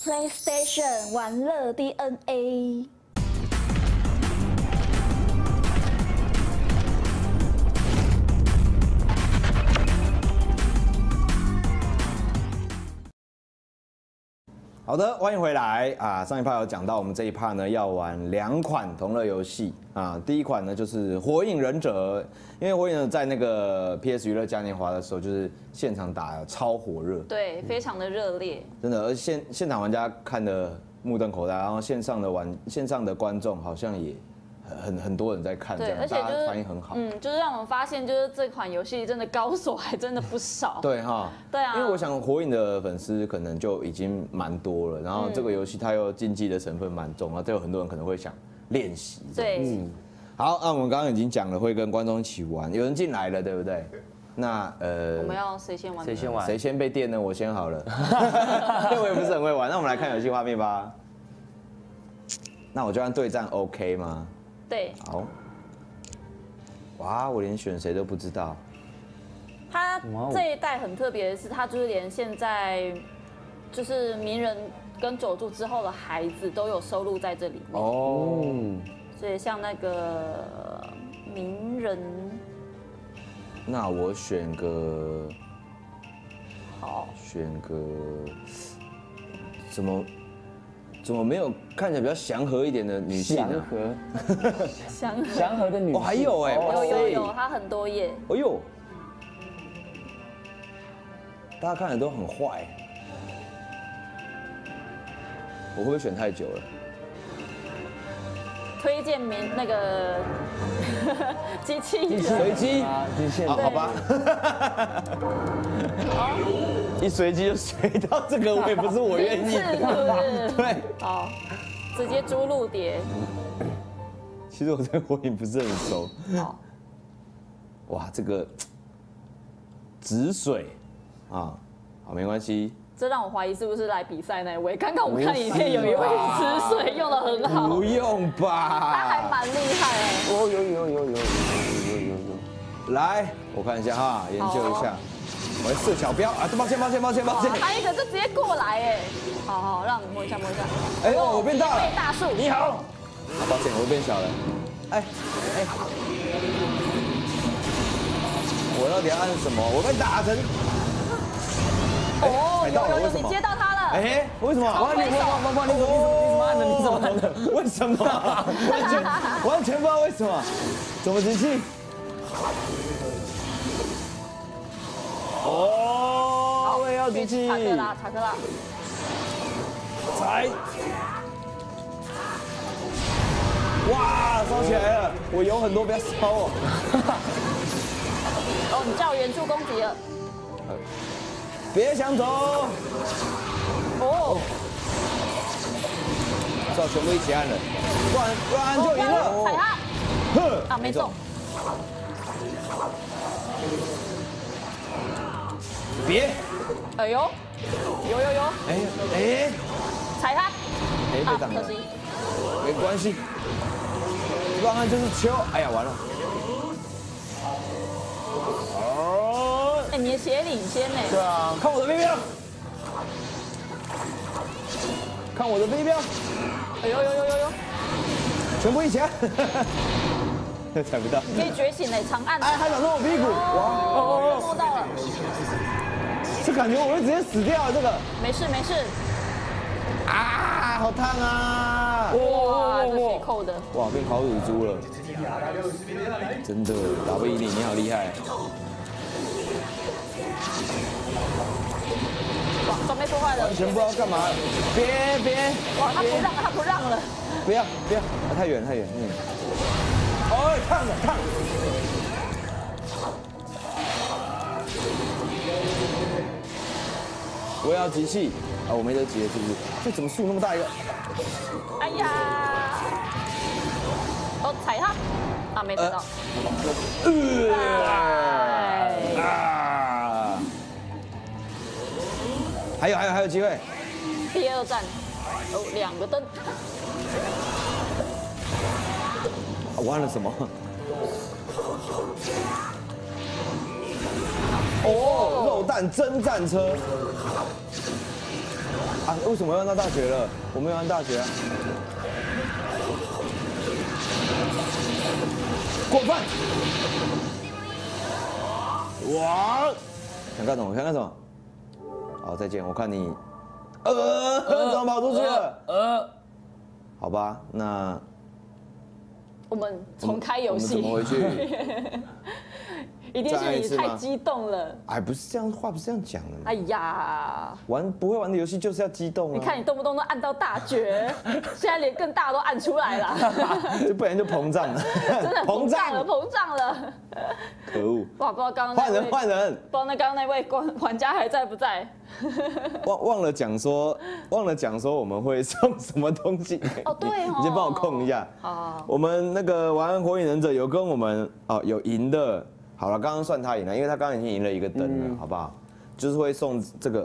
PlayStation 玩乐 DNA。 好的，欢迎回来啊！上一趴有讲到，我们这一趴呢要玩2款同乐游戏啊。第一款呢就是《火影忍者》，因为《火影忍者》在那个 PS 娱乐嘉年华的时候，就是现场打超火热， 对，非常的热烈， 真的。而现场玩家看得目瞪口呆，然后线上的观众好像也很多人在看，这样大家反应很好。 就是让我们发现，就是这款游戏真的高手还真的不少。 对哈， 对啊， 因为我想火影的粉丝可能就已经蛮多了，然后这个游戏它又竞技的成分蛮重啊，都有很多人可能会想练习。 对， 好，那我们刚刚已经讲了会跟观众一起玩，有人进来了，对不对？那我们要谁先玩？ 谁先玩？ 谁先被电呢？我先好了，因为我也不是很会玩。那我们来看游戏画面吧。那我就按对战 OK 吗？ 对。 好。哇，我连选谁都不知道。 他这一代很特别的是，他就是连现在就是鸣人跟佐助之后的孩子都有收录在这里面。哦。所以像那个鸣人， 那我选个， 好， 选个怎么没有看起来比较祥和一点的女性啊？ 祥和的女性。 哦，还有哎， 有，它很多页。 哎呦，大家看的都很坏，我会不会选太久了？ 推荐那个机器人随机好吧。一随机就随到这个，我也不是我愿意的。对， 好，直接猪鹿蝶。 其实我对火影不是很熟。 好， 哇，这个止水啊，好，没关系。 这让我怀疑是不是来比赛那位？刚刚我们看影片有一位止水用的很好。 不用吧？ 他还蛮厉害哎。 有。来，我看一下哈，研究一下。我来射小标啊！抱歉。 他一个就直接过来哎。好，让你摸一下。 哎呦，我变大了。 大树。 你好。抱歉，我变小了。哎。我到底要按什么？我被打成。 哦，有，你接到他了。 哎，为什么？ 你怎么按的？ 为什么？完全不知道为什么。怎么机器？哦，我也要机器。 查克拉。 踩。哇，烧起来了！我油很多，不要烧我。 哦，你叫援助攻击了。 别想走！哦，是要全部一起按了，不然就赢了。 踩他！哼！啊，没中。 别！ 哎呦！有！ 哎！ 踩他！ 哎，被挡了。没关系，乱按就是球。哎呀，完了！ 哎，你的血领先呢？ 对啊，看我的飞镖，看我的飞镖。 哎呦， 全部一起按，踩不到。 可以觉醒嘞，长按。 哎，还想弄我屁股？ 哇！摸到了。 这感觉我会直接死掉这个。 没事。 啊，好烫啊！ 哇，这血扣的。 哇，变烤乳猪了。真的打不赢你，你好厉害。 哇，装备破坏了， 完全不知道干嘛。别！ 哇，他不让了。 不要，太远。哦，烫！我要集气啊！我没得集了，是不是？这怎么树那么大一个？ 哎呀！哦，踩他！啊，没踩到。 还有机会。 第2站，哦，2个灯。 我按了什么？哦，肉弹真战车。 啊，为什么要到大学了？我没有玩大学啊。过分！哇！想干什么？想干什么？好，再见。我看你，怎么跑出去了？好吧，那我们重开游戏。 我们怎么回去？ 一定是你太激动了。 哎，不是这样，话不是这样讲的。 哎呀， 不会玩的游戏就是要激动啊！ 你看你动不动都按到大绝，现在连更大都按出来了， 就不然就膨胀了， 真的膨胀了。 可恶！ 哇，不知道刚刚换人， 不知道那刚刚那位玩家还在不在？ 忘了讲说我们会送什么东西。 哦，对哦， 你先帮我控一下。 好， 我们那个玩火影忍者有跟我们有赢的。好了，刚刚算他赢了，因为他刚刚已经赢了一个灯了，好不好？就是会送这个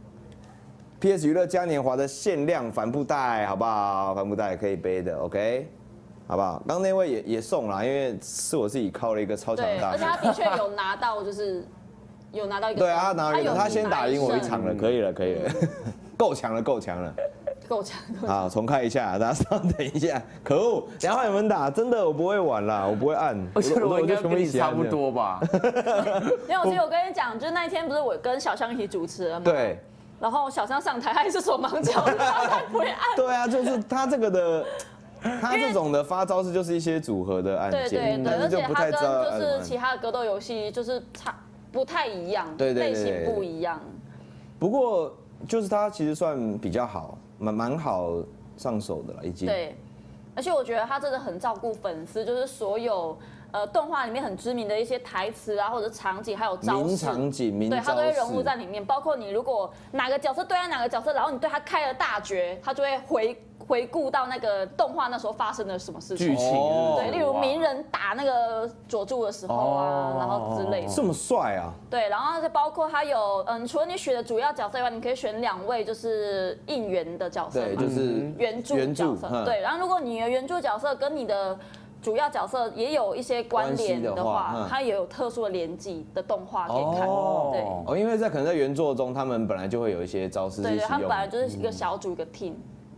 PS 娱乐嘉年华的限量帆布袋，好不好？帆布袋可以背的 ，OK， 好不好？刚刚那位也送了，因为是我自己靠了一个超强大， 而且他的确有拿到，就是有拿到一个， 对啊，他拿了一个，他先打赢我一场了，可以了，够强了。 够强。 好，重开一下，大家稍等一下。可恶，等下换你们打，真的我不会玩啦，我不会按。 我觉得我应该跟你差不多吧。 没有，其实我跟你讲，就是那一天不是我跟小香一起主持了吗？ 对。 然后小香上台还是手忙脚乱，他不会按。 对啊，就是他这个的，他这种的发招式就是一些组合的按键， 对，而且他跟就是其他的格斗游戏就是不太一样，类型不一样。 不过就是他其实算比较好。蛮好上手的了，已经。对， 而且我觉得他真的很照顾粉丝，就是所有动画里面很知名的一些台词啊，或者场景，还有招式， 名场景、 对，他都会融入在里面。包括你如果哪个角色对战哪个角色，然后你对他开了大绝，他就会回顾到那个动画那时候发生的什么事情， 剧情， 对，例如鸣人打那个佐助的时候啊，然后之类的。 这么帅啊！ 对，然后就包括他有除了你选的主要角色以外，你可以选2位就是应援的角色， 对，就是原著角色。对，然后如果你的原著角色跟你的主要角色也有一些关联的话，它也有特殊的联技的动画可以看。对， 因为可能在原作中，他们本来就会有一些招式。 对，他们本来就是一个小组一个 team。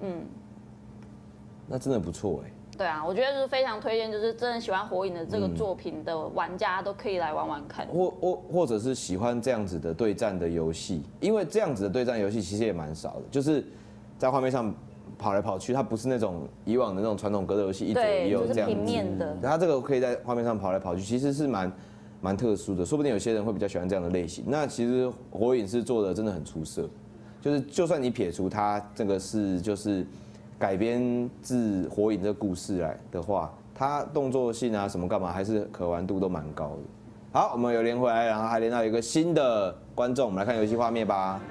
那真的不错哎。 对啊，我觉得就是非常推荐，就是真的喜欢火影的这个作品的玩家都可以来玩玩看。 或者是喜欢这样子的对战的游戏，因为这样子的对战游戏其实也蛮少的，就是在画面上跑来跑去，它不是那种以往的那种传统格斗游戏一左一右这样子。 平面的。 它这个可以在画面上跑来跑去，其实是蛮特殊的，说不定有些人会比较喜欢这样的类型。那其实火影是做的真的很出色，就算你撇除它这个是就是改编自火影这个故事来的话，它动作性啊什么干嘛还是可玩度都蛮高的。好，我们有连回来，然后还连到一个新的观众，我们来看游戏画面吧。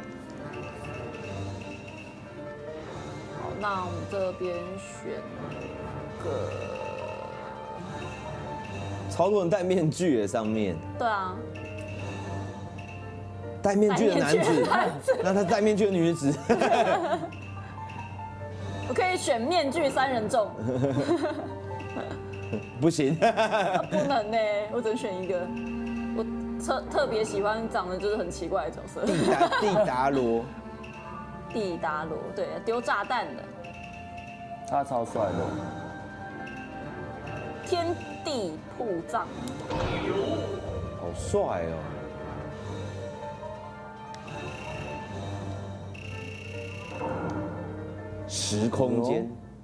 好，那我们这边选个超多人戴面具耶，上面。 对啊。 戴面具的男子，那他戴面具的女子。 我可以选面具3人众。 不行。 不能呢，我只能选一个。我特别喜欢长得就是很奇怪的角色。 蒂达罗。 蒂达罗，对，丢炸弹的。 他超帅的。 天地铺藏。 好帅哦。时空间。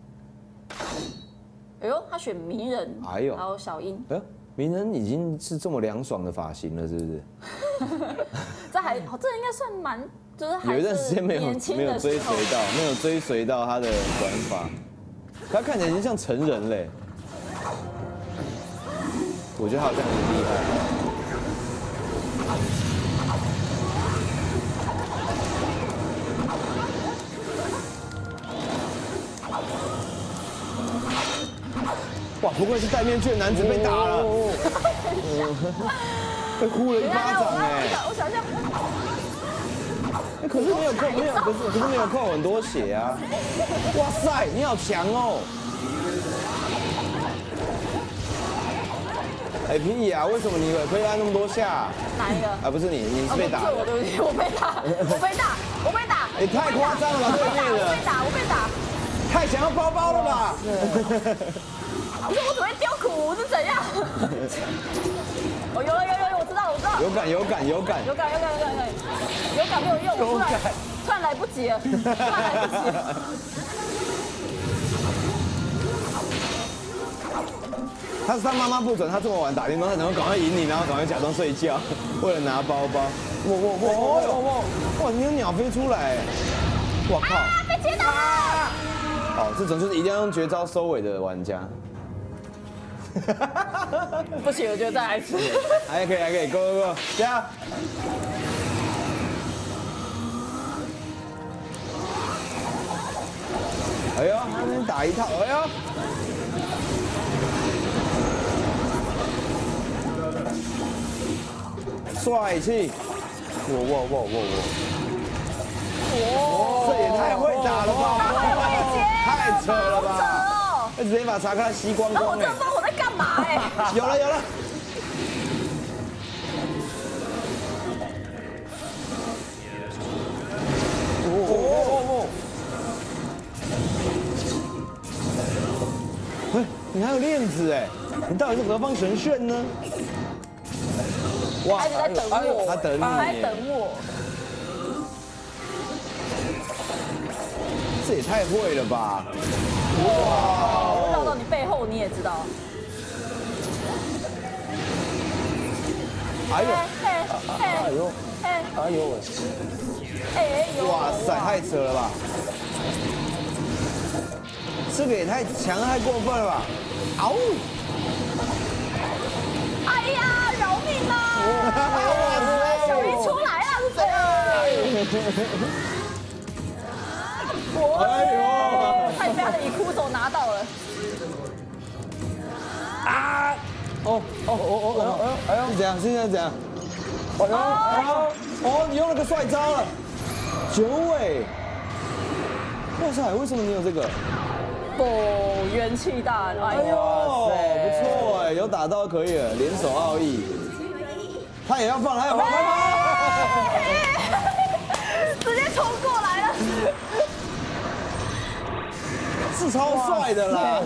哎呦，他选鸣人，还有小樱。 哎呦，鸣人已经是这么凉爽的发型了，是不是？ 这应该算蛮，就是有一段时间没有追随到他的短发，他看起来已经像成人嘞。我觉得他好像很厉害。哇，不愧是戴面具的男子被打了，被呼了一巴掌哎！ 我想想， 可是没有扣很多血啊！哇塞，你好强哦！哎屁呀，为什么你可以按那么多下？ 哪一个？ 啊，不是你是被打。 不是我，对不起，我被打。 也太夸张了吧，对面的。 我被打。 太想要包包了吧？ 不是我怎么会丢苦是怎样？哦，有，我知道。有感没有用，突然来不及了， 他是他妈妈不准他这么晚打电动，他能够赶快赢你，然后赶快假装睡觉，为了拿包包。哇，你有鸟飞出来！我靠！ 被接到了！ 哦，这种就是一定要用绝招收尾的玩家。 不行，我觉得再来一次。 还可以 ，Go， 加！哎呦，他能打一套，哎呦！帅气！哇！这也太会打了吧！太扯了吧！直接把查克拉吸光光。 我真的不知道我在干嘛哎。 有了。喂，你还有链子哎！你到底是何方神圣呢？ 哇，他在等我， 他等你， 他在等我。 这也太会了吧！ 哇，绕到你背后你也知道。 哎呦！哇塞，太扯了吧！这个也太强太过分了吧！嗷！ 哎呀，饶命啊！小鱼出来了是怎样？哎呦！太被他的一哭手拿到了。 啊！哎呦！怎样？现在怎样？你用了个帅招了，九尾！哇塞，为什么你有这个？ 元气大，哎呦， 不错哎，有打到可以了，联手奥义。他也要放，他要放， 直接冲过来了， 是超帅的啦！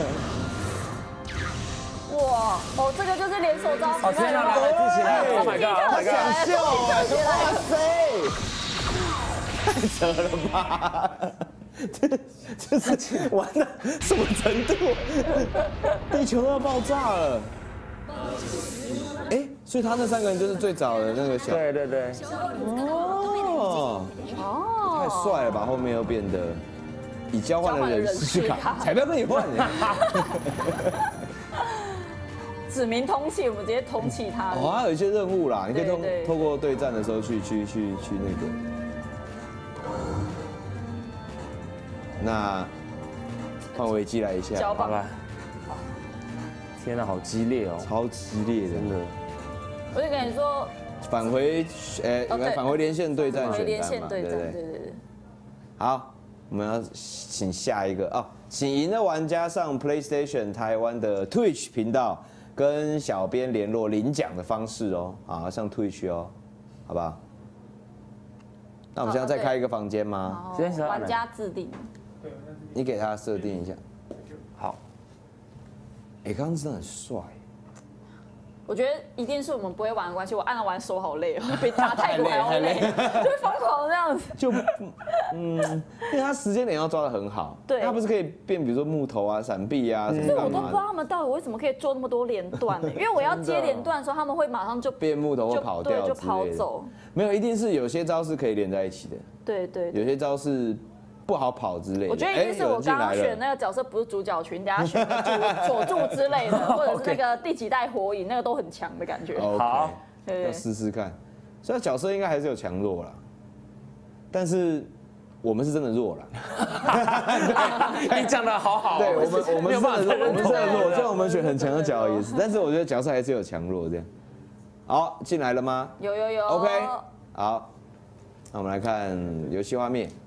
哇，这个就是联手招， 哦，天哪，来记起来 ，Oh my god， 好想笑哎，哇塞，太扯了吧！这是玩到什么程度？地球要爆炸了！哎，所以他那3个人就是最早的那个小。 对。 太帅了吧！后面又变得以交换了人事卡，彩票跟你换的。 指名通气，我们直接通气他。 还有一些任务啦，你可以透过对战的时候去那个。那换维基来一下， 好吧。 天哪，好激烈哦， 超激烈的，真的。 我就跟你说， 返回连线对战选单嘛， 对。 好，我们要请下一个哦，请赢的玩家上 PlayStation 台湾的 Twitch 频道跟小编联络领奖的方式哦，啊，上 Twitch 哦，好不好？那我们现在再开一个房间吗？ 玩家自定。 你给他设定一下。好。哎，刚刚真的很帅。我觉得一定是我们不会玩的关系，我按了玩手好累哦，比打泰国还要累，就会疯狂这样子。 因为他时间点要抓得很好， 对， 他不是可以变，比如说木头啊、闪避啊什么干嘛的。 我都不知道他们到底为什么可以做那么多连段呢？因为我要接连段的时候，他们会马上就变木头或跑掉， 就跑走。 没有，一定是有些招是可以连在一起的。 对。 有些招是不好跑之类的。 我觉得一定是我刚刚选那个角色不是主角群，等下选个佐助之类的，或者是那个第几代火影，那个都很强的感觉。 好，要试试看。所以角色应该还是有强弱啦，但是我们是真的弱了。 你讲的好好。 对，我们真的弱，虽然我们选很强的角也是，但是我觉得角色还是有强弱这样。好，进来了吗？ 有。 OK， 好，那我们来看游戏画面。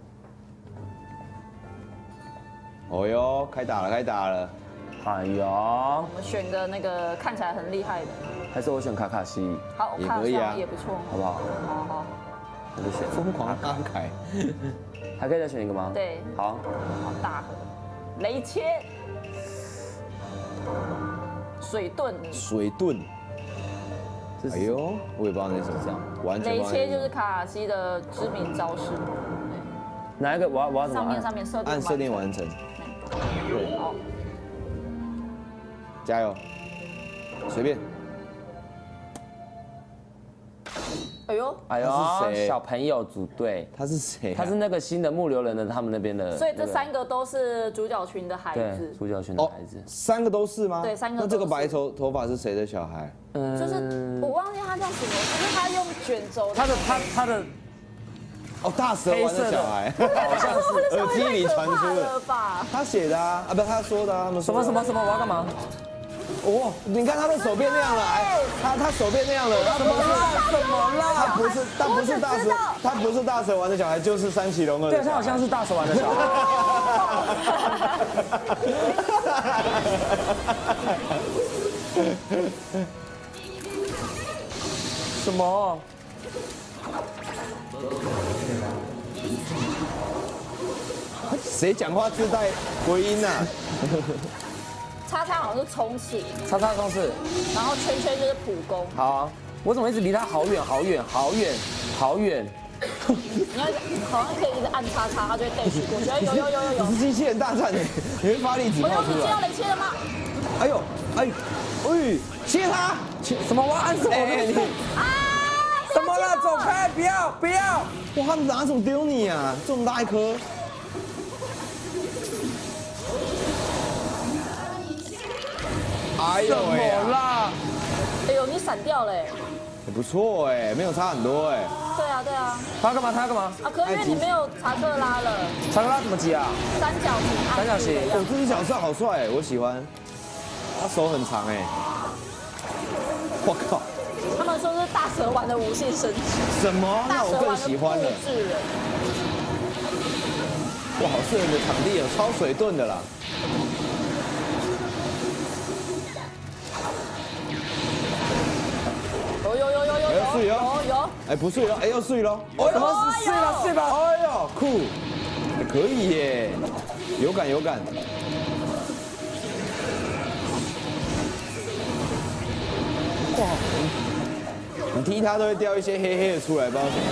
哦哟，开打了！ 哎呦， 我们选个那个看起来很厉害的， 还是我选卡卡西？ 好， 也可以啊， 也不错， 好不好？ 好。 我就选疯狂阿凯， 还可以再选一个吗？ 对， 好， 好大盒，雷切，水遁， 水遁。哎呦，我也不知道那是什么招，完全。 雷切就是卡卡西的知名招式。 哪一个？我要怎么按？上面设定。 按设定完成。对。好。加油。随便。 哎呦， 哎呦，小朋友组队， 他是谁？ 他是那个新的木流人的他们那边的。 所以这3个都是主角群的孩子。 对，主角群的孩子。 3个都是吗？ 对，3个。 那这个白头发是谁的小孩？ 就是我忘记他叫什么，可是他用卷轴。 他的。 哦，大蛇丸的小孩，好像是耳机里传出的吧？他写的啊，不，他说的啊，他们什么？我要干嘛？ 哦，你看他的手变那样了，哎，他手变那样了， 怎么了？ 他不是大蛇丸的小孩，就是三崎龙二。 对，他好像是大蛇丸的小孩。什么？ 谁讲话自带回音啊？ 叉叉好像是冲刺， 叉冲刺， 然后圈圈就是普攻。 好啊，我怎么一直离他好远？ 你要好像可以一直按叉叉，他就会带去过去。有。 你是机器人大战的，你会发力子炮出来。 你接到雷切了吗？ 哎呦，切他！ 什么？我要按什么？怎么了？走开！不要！ 哇，他拿什么丢你啊？这么大一颗！ 哎呦喂啦！ 哎呦，你闪掉了哎！ 也不错哎，没有差很多哎。 对啊。 他要干嘛？ 啊，可是因为你没有查克拉了。 查克拉怎么挤啊？ 三角形。 哦，这只角色好帅哎，我喜欢。他手很长哎。我靠！ 他们说是大蛇丸的无限升级。 什么？那我更喜欢了。哇，好适合你的场地哦，超水遁的啦。有。哎，不睡了，哎，又睡了。 什么睡吧？ 哎呦，酷，可以耶，有感。哇，你踢他都会掉一些黑黑的出来，不知道什么。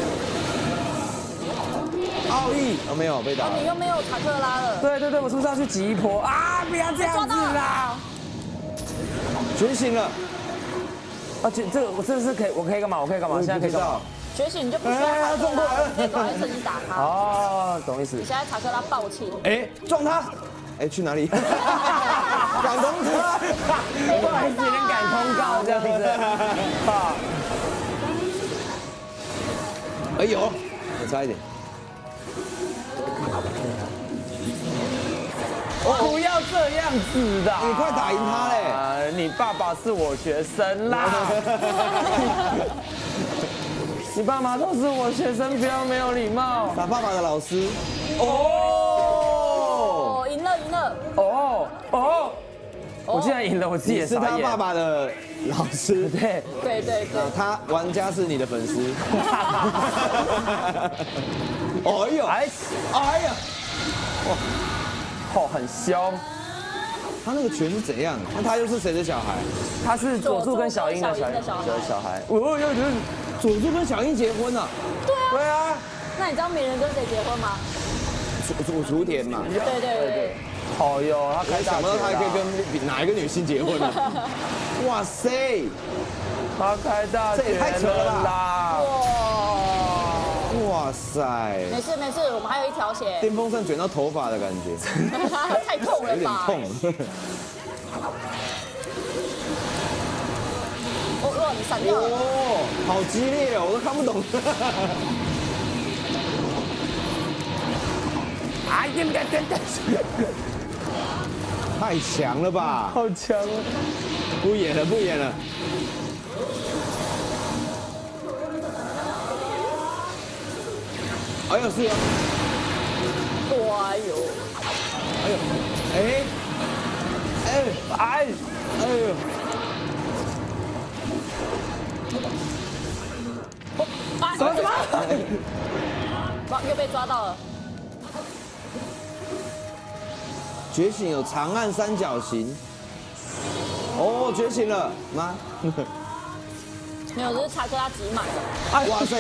奥义没有被打。 你又没有查克拉了。 对，我是不是要去挤一波啊？不要这样子啦！ 觉醒了。 啊，这个我真的是可以，我可以干嘛？现在可以干嘛？ 觉醒你就不需要查克拉，直接赶快趁机打他。 哦，懂意思。 你现在查克拉爆气。 哎，撞他！哎，去哪里？赶通车！ 不好意思，有点赶通告这样子。啊！ 哎呦，差一点。 不要这样子的！ 你快打赢他嘞！ 你爸爸是我学生啦。你爸妈都是我学生，不要没有礼貌。 打爸爸的老师。 赢了。 我竟然赢了，我自己也是他爸爸的老师。 对。 他玩家是你的粉丝。哎呀！ 哇，很凶。 他那个拳是怎样？那他又是谁的小孩？ 他是佐助跟小樱的小孩。 佐助跟小樱结婚了？ 对啊。 那你知道鸣人跟谁结婚吗？ 雏田嘛。 对。 好哟，他开想不到他还可以跟哪一个女性结婚呢？哇塞！ 他开大这也太扯了吧！哇塞！ 没事，我们还有一条线。 电风扇卷到头发的感觉， 太痛了吧？ 有点痛。 你闪掉了。 好激烈哦，我都看不懂。哎呀，太强了吧！ 好强！ 不演了。哎呦，是啊！哎呦！ 什么？又被抓到了。 觉醒有长按三角形。哦，觉醒了，妈。 没有，这是查克拉挤满的。 哇塞！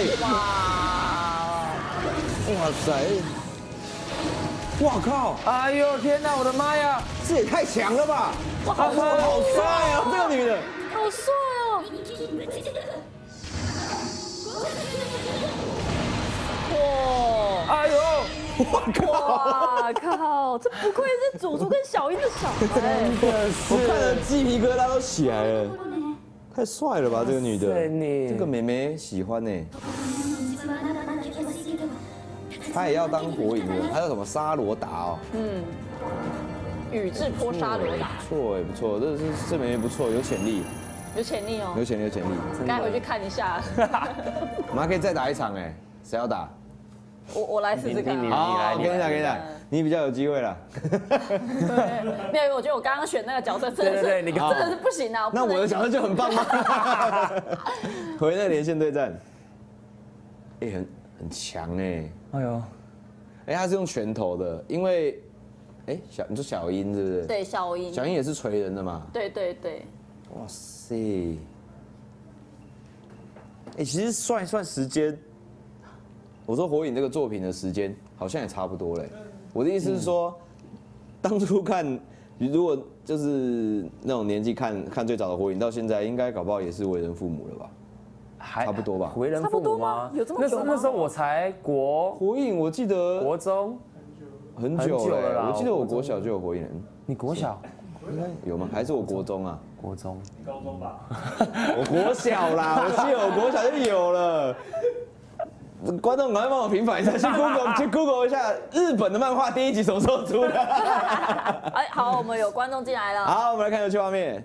哇塞！哇靠！ 哎呦天哪，我的妈呀！ 这也太强了吧！哇，好帅啊，这个女的， 好帅哦！哇！ 哎呦！ 哇靠！这不愧是祖祖跟小英的小孩， 真的是， 我看了鸡皮疙瘩都起来了，太帅了吧这个女的， 这个妹妹喜欢呢。她也要当火影的，她叫什么沙罗达哦？ 宇智波沙罗达。 不错哎，不错，这妹妹不错，有潜力。 有潜力哦。 有潜力。 该回去看一下。 我们还可以再打一场哎，谁要打？ 我来试试看。 好，跟你讲，你比较有机会了。 没有，我觉得我刚刚选那个角色真的是，真的是不行啊。 那我的角色就很棒吗？回那连线对战，哎，很强哎。哎呦，他是用拳头的，因为，你说小樱是不是？ 对，小樱也是锤人的嘛。 对。 哇塞，其实算一算时间，我说火影这个作品的时间好像也差不多嘞。我的意思是说，当初看，如果就是那种年纪看最早的火影，到现在应该搞不好也是为人父母了吧？差不多吧？ 为人父母吗？ 有这么久吗？ 那时候我才火影， 我记得国中很久了啦。我记得我国小就有火影人。 你国小应该有吗？还是我国中啊？ 国中， 高中吧。 我国小啦，我记得我国小就有了。观众赶快帮我平反一下，去 Google 一下日本的漫画第一集什么时候出的？ 好，我们有观众进来了。 好，我们来看游戏画面。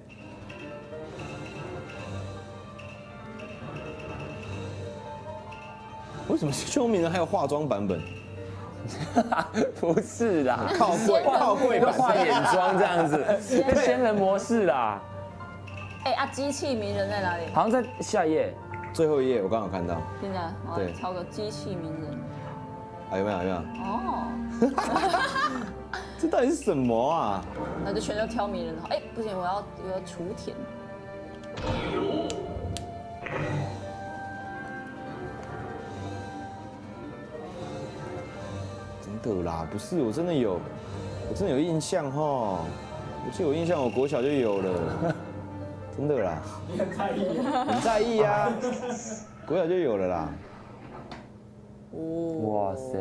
为什么秋名人还有化妆版本？ 不是啦， 靠柜版画眼妆这样子，仙人模式啦。 机器鸣人在哪里？ 好像在下一页， 最后一页我刚好看到。 现在对，抄个机器鸣人。 有没有？ 哦。 这到底是什么啊？ 那就全都挑鸣人好。不行，我要雏田。 真的啦，不是，我真的有印象哈。我记得有印象，我国小就有了，真的啦。很在意啊，国小就有了啦。 哇塞！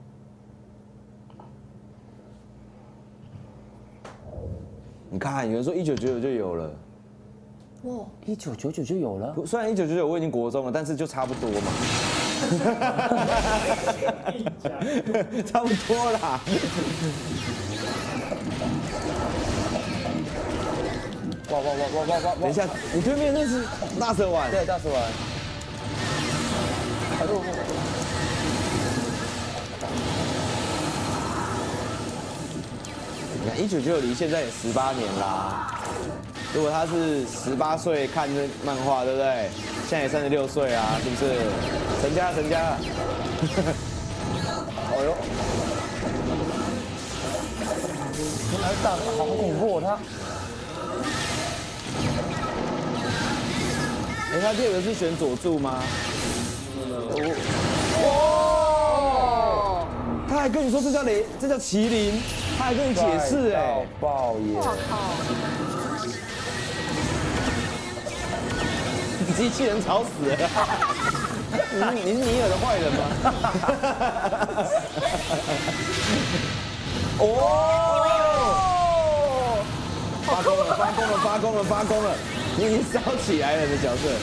你看，有人说1999就有了。 哇，1999就有了。 虽然1999我已经国中了，但是就差不多嘛。差不多啦。哇！等一下，你对面那是大蛇丸。 对，大蛇丸。 你看1999离现在也18年啦。如果他是18岁看这漫画，对不对？现在也36岁啊，是不是？成家。哦呦， 来打，好恐怖他。 他第二个是选佐助吗？他还跟你说这叫麒麟，他还跟你解释爆耶！ 我靠！ 机器人吵死了！你是尼尔的坏人吗？发功了！你已经烧起来了，你的角色。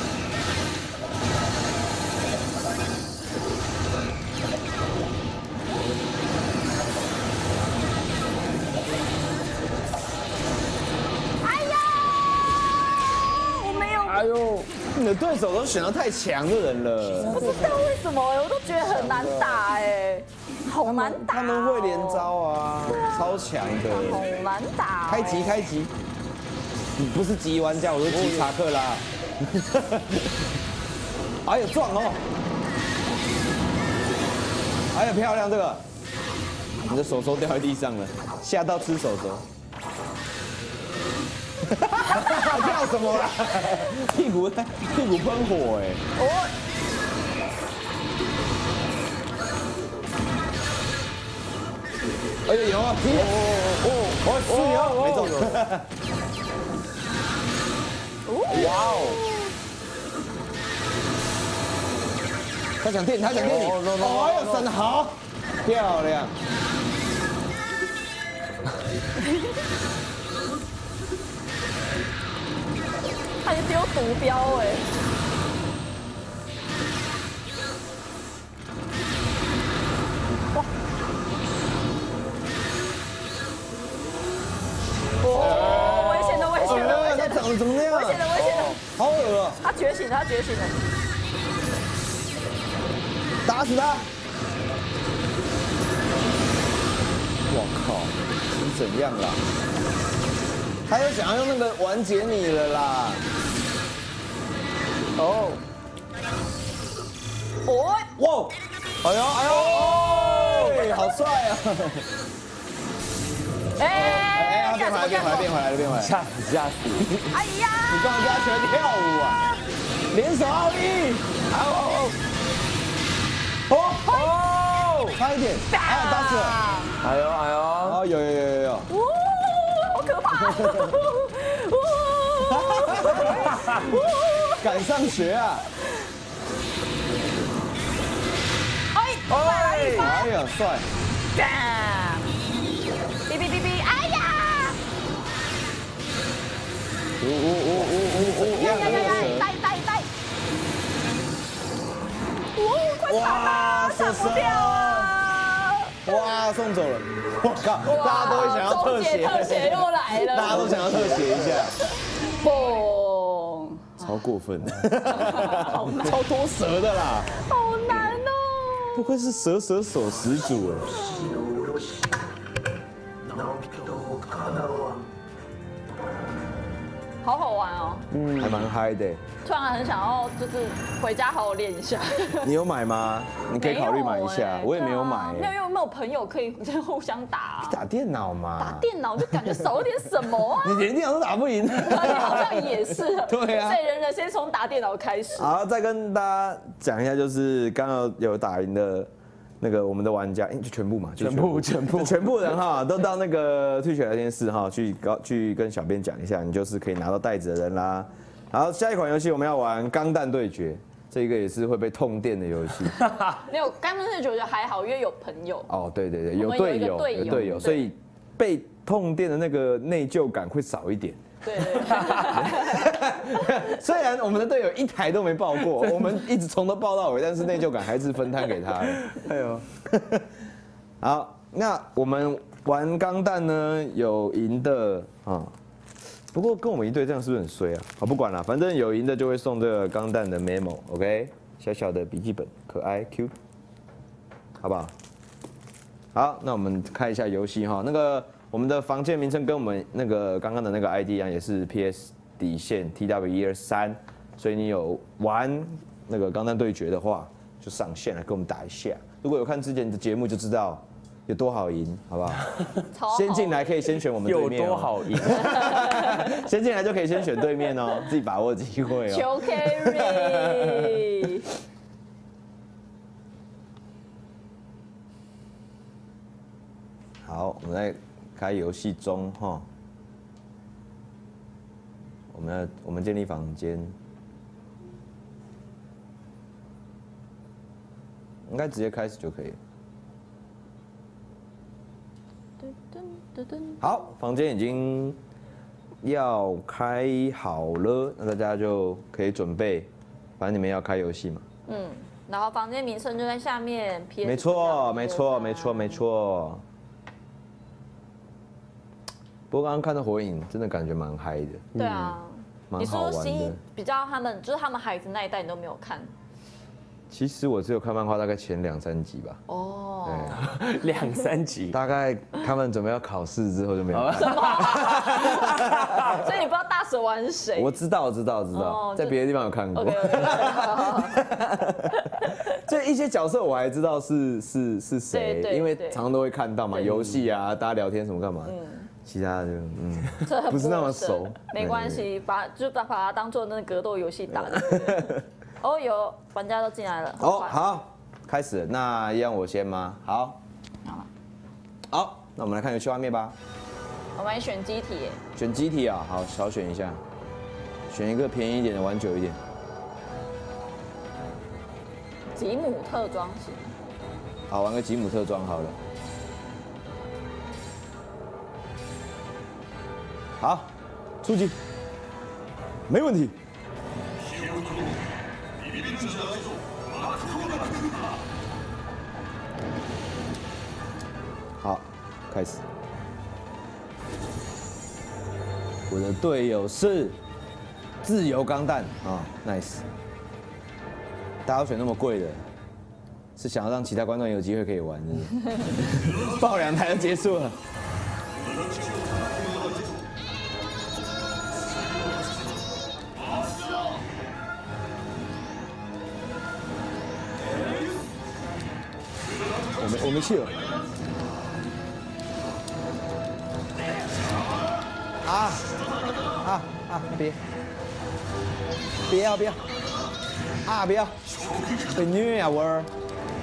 哎呦， 你的对手都选到太强的人了。 不知道为什么我都觉得很难打好难打。 他们会连招啊，超强的。 好难打。 开集。你不是极玩家，我是极查克拉。 哎呀撞哦！哎呀漂亮这个，你的手手掉在地上了，吓到吃手手。跳什么啦？屁股喷火哎！哦。哎呀有啊！是有，没中。哇哦！他想电你，哎呦，闪得好，漂亮！ 他丢毒标哎！哇！危险的！ 他长得怎么样？ 危险的！ 好恶啊！ 他觉醒了！ 打死他！我靠，是怎样啦？他又想要用那个完结你了啦！哦，哇！哎呦，好帅啊！哎，变回来了！ 吓死！ 哎呀！ 你干嘛跟他学跳舞啊？联手奥义！差一点！哎，打死了！ 哎呦！ 有！ 好可怕！ 赶上学啊！哎呀，帅！ 哔！哎呀！带！哇，闪不掉啊！ 哇，送走了！我靠，大家都会想要特写又来了， 大家都想要特写一下， 嘣！ 超过分，超多蛇的啦， 好难哦！ 不愧是蛇手始祖哎。 好好玩哦， 还蛮嗨的。 突然很想要，就是回家好好练一下。 你有买吗？你可以考虑买一下，我也没有买。 没有，因为没有朋友可以互相打。 打电脑嘛？ 打电脑就感觉少了点什么啊。 你连电脑都打不赢。 你好像也是。 对啊。 所以人先从打电脑开始。 好，再跟大家讲一下，就是刚刚有打赢的。那个我们的玩家，就全部嘛，全部人哈，都到那个退学聊天室哈，去跟小编讲一下，你就是可以拿到袋子的人啦。好，下一款游戏我们要玩钢弹对决，这个也是会被痛电的游戏。 没有钢弹对决我觉得还好，因为有朋友。 哦，对，有队友，所以被痛电的那个内疚感会少一点。 对。 虽然我们的队友一台都没爆过，我们一直从头爆到尾，但是内疚感还是分摊给他了。哎呦，好，那我们玩钢弹呢，有赢的啊。不过跟我们一队这样是不是很衰啊？好，不管了，反正有赢的就会送这个钢弹的 memo，OK， 小小的笔记本，可爱 Q， 好不好？好，那我们看一下游戏哈，那个。我们的房间名称跟我们那个刚刚的那个 ID 一样，也是 PS 底线 TW123，所以你有玩那个钢弹对决的话，就上线来跟我们打一下。如果有看之前的节目，就知道有多好赢，好不好？先进来可以先选我们对面， 有多好赢？ 先进来就可以先选对面哦，自己把握机会哦。 求 carry。 好，我们在开游戏中哈，我们建立房间，应该直接开始就可以了。好，房间已经要开好了，那大家就可以准备，反正你们要开游戏嘛。 然后房间名称就在下面。 没错。不过刚刚看到火影，真的感觉蛮嗨的。 对啊， 蛮好玩的。 比较他们孩子那一代你都没有看。 其实我只有看漫画，大概前2、3集吧。 哦。 哦， 对，2、3集。 大概他们准备要考试之后就没有看。 所以你不知道大蛇丸是谁？ 我知道，在别的地方有看过。这一些角色我还知道是谁，因为常常都会看到嘛，游戏啊，大家聊天什么干嘛。其他的就不是那么熟。 没关系，把它当做那个格斗游戏打的。哦，有玩家都进来了。 哦，好，开始。那让我先吗？好，那我们来看游戏画面吧。 我们来选机体。 选机体啊，好，少选一下，选一个便宜一点的，玩久一点。 吉姆特装型。 好，玩个吉姆特装好了。好，出击，没问题。好，开始。我的队友是自由钢弹啊 ，nice。大家都选那么贵的，是想要让其他观众有机会可以玩的。爆2台就结束了。我没气了。别要不要，被虐啊我儿！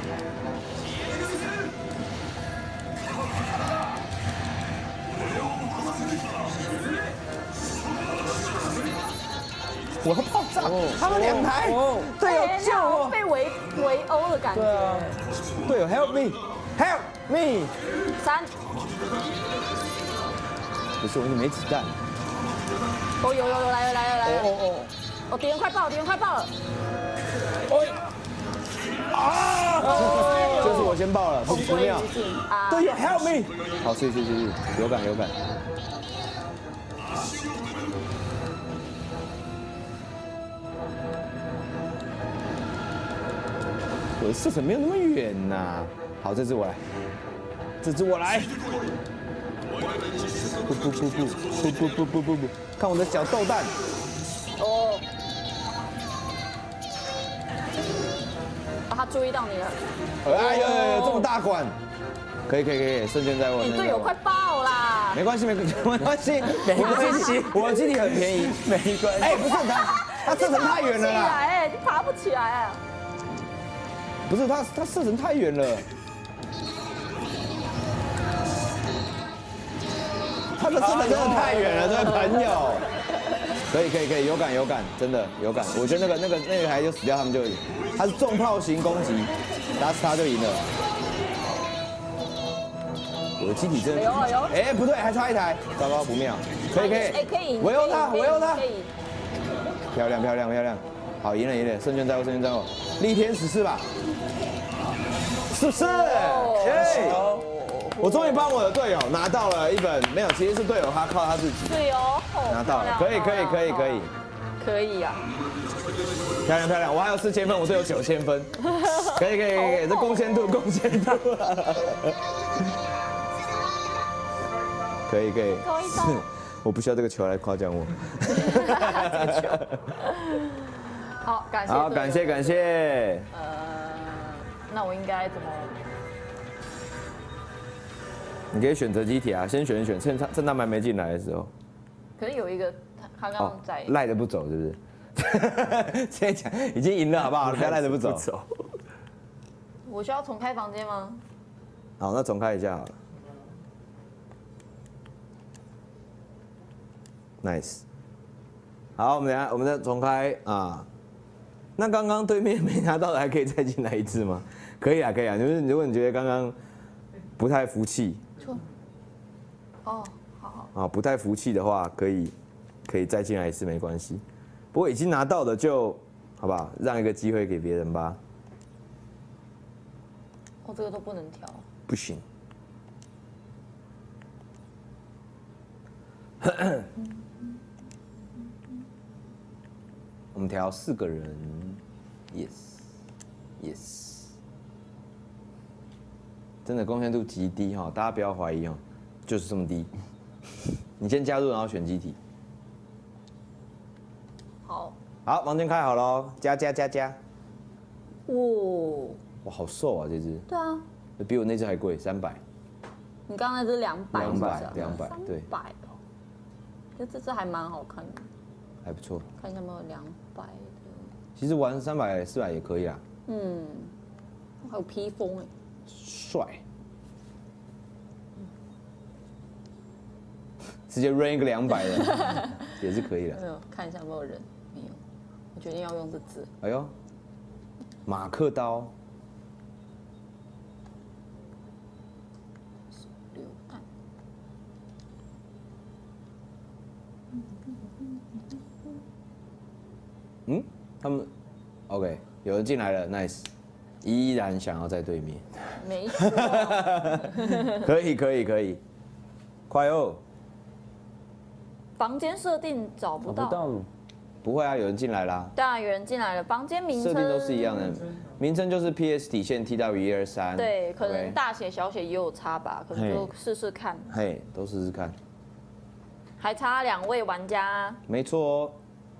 我要爆炸！他们2台，队友救我！ 被围殴的感觉。 对啊，队友 help me。 3。 不是，我没子弹。 哦，有，来了。哦，敌人快爆了。 就是我先爆了，不妙。队友 help me。好，是，有感。我的射程没有那么远呐。好，这只我来。不，看我的小豆蛋。 哦。他注意到你了。 哎呦，这么大管。可以，胜券在握。 你队友快爆啦！ 没关系，我的基地很便宜， 没关系。 哎，不是他射程太远了啦。 哎，你爬不起来啊！ 不是他射程太远了。他的射程真的太远了，这位朋友。可以，有感，真的有感。我觉得那个台就死掉，他们就赢。他是重炮型攻击，打死他就赢了。我的机体真的，哎，不对，还差1台，糟糕，不妙。可以，围殴他。漂亮，好，赢了，胜券在握，逆天使是吧？是不是？我终于帮我的队友拿到了一本，没有，其实是队友他靠他自己。 对哦， 拿到了，可以。 可以啊， 漂亮，我还有4000分，我队友9000分，可以，这贡献度，可以，是，我不需要这个球来夸奖我。 好，感谢。 那我应该怎么？ 你可以选择机体啊，先选一选，趁他们还没进来的时候。 可是有一个他刚刚在赖着不走，是不是？现在讲已经赢了，好不好？不要赖着不走。 我需要重开房间吗？ 好，那重开一下好了。Nice。好，我们再重开啊。那刚刚对面没拿到的，还可以再进来一次吗？可以啊。就是如果你觉得刚刚不太服气。 哦，好。 啊，不太服气的话，可以再进来一次，没关系。不过已经拿到的就，好不好？让一个机会给别人吧。 哦，这个都不能调。 不行。我们调4个人 ，yes。 真的贡献度极低哈，大家不要怀疑哦，就是这么低。你先加入，然后选机体。 好， 好，房间开好喽，加。 哇， 哇，好瘦啊这只。 对啊， 比我那只还贵，300。 你刚刚那只200， 对。 300哦，这只还蛮好看的， 还不错。 看一下有没有200的。 其实玩300、400也可以啦。 嗯，还有披风哎， 帅。直接 run 一个200的也是可以的。 没有，看一下有没有人，没有，我决定要用这只。 哎呦，马克刀。 榴弹。 嗯，他们 OK， 有人进来了 ，nice， 依然想要在对面。 没错。 可以，快哦。 房间设定找不到。 不会啊，有人进来啦。 对啊，有人进来了。房间名称设定都是一样的，名称就是 PS 底线 TW123。 对，可能大写小写也有差吧，可能就试试看。 嘿，都试试看。 还差2位玩家。 没错哦。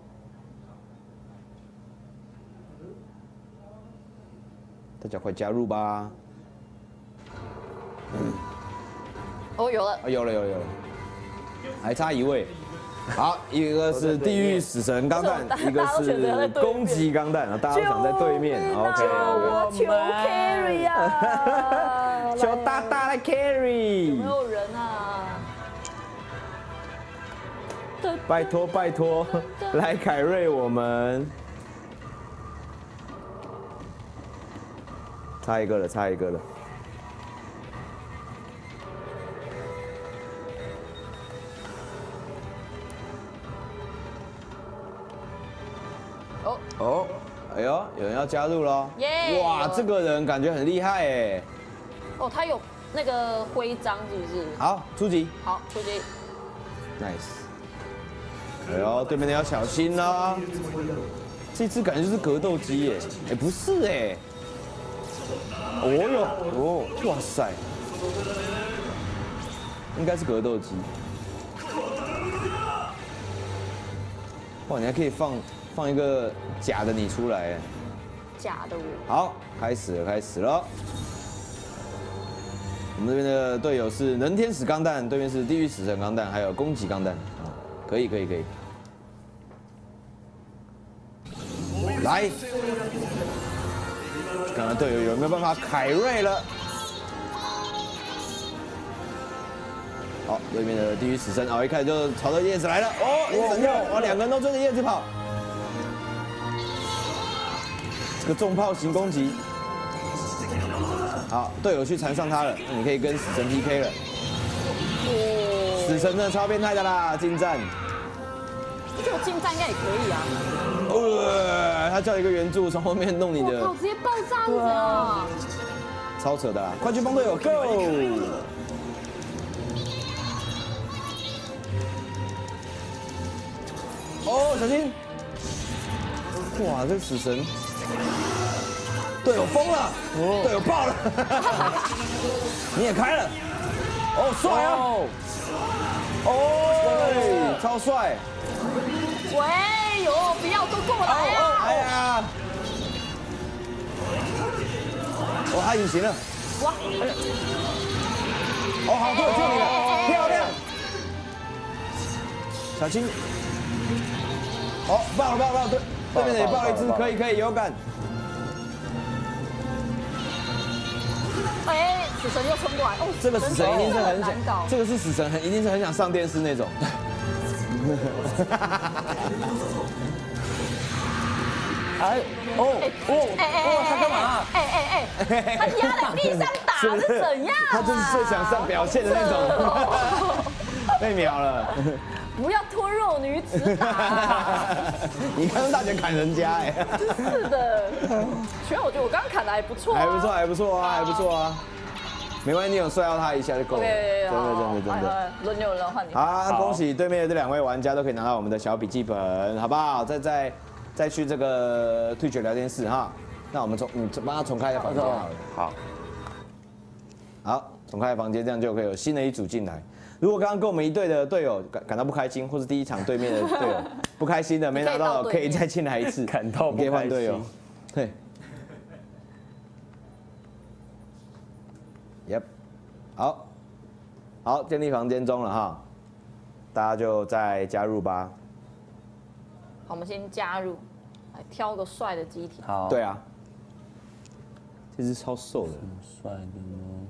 大家快加入吧。 哦，有了。 有了，还差1位。好，一个是地狱死神钢弹，一个是攻击钢弹，大家都想在对面。OK， 我求 carry 啊！ 求大大来 carry。 有没有人啊？ 拜托，来凯瑞我们。差一个了。哦，哎呦，有人要加入喽！ 耶！ 哇，这个人感觉很厉害哎。 哦，他有那个徽章是不是？ 好，出击。 好，出击。 Nice。哎呦，对面的要小心啦。这只感觉就是格斗机耶。哎，不是哎。哦哟，哇塞，应该是格斗机。哇，你还可以放一个假的你出来， 假的我。 好，开始了。我们这边的队友是能天使钢弹，对面是地狱死神钢弹，还有攻击钢弹。可以。来，看看队友有没有办法凯瑞了。好，对面的地狱死神，一开始就朝着叶子来了。哦，神跳，哇，2个人都追着叶子跑。这个重炮型攻击，好，队友去缠上他了，那你可以跟死神 PK 了。死神真的超变态的啦，近战。 这个近战应该也可以啊。 他叫一个援助从后面弄你的。 我直接爆炸是怎样？ 超扯的啦，快去帮队友 ，Go！ 哦，小心！哇，这个死神，队友疯了，队友爆了，你也开了，哦，帅哦，哦，超帅！ 喂，有不要都过来啊！ 哎呀，哦，他隐形了，哇！哦，好，队友救你了，漂亮！小心！哦，爆了，对面也爆了一只，可以，有感。 哎，死神又冲过来，哦， 这个死神一定是很想，这个是死神一定是很想上电视那种。哎， 他干嘛？ 他压在地上打是怎样？ 他就是最想上表现的那种。被秒了。 不要拖弱女子打。 你刚刚大姐砍人家哎。 是的。其实我觉得我刚刚砍的还不错。还不错啊。没关系，你有帅到他一下就够了。真的。 轮流了，换你。 好，恭喜对面的这2位玩家都可以拿到我们的小笔记本，好不好？再去这个Twitch聊天室哈。那我们你帮他重开一下房间好了。 好。 好，重开房间，这样就可以有新的一组进来。如果刚刚跟我们一队的队友感到不开心，或是第一场对面的队友不开心的没拿到，可以再进来一次， 感到不开心， 可以换队友。对。Yep， 好，建立房间中了哈，大家就再加入吧。 好，我们先加入，来挑个帅的机体。 好， 对啊，这只超瘦的， 帅的呢。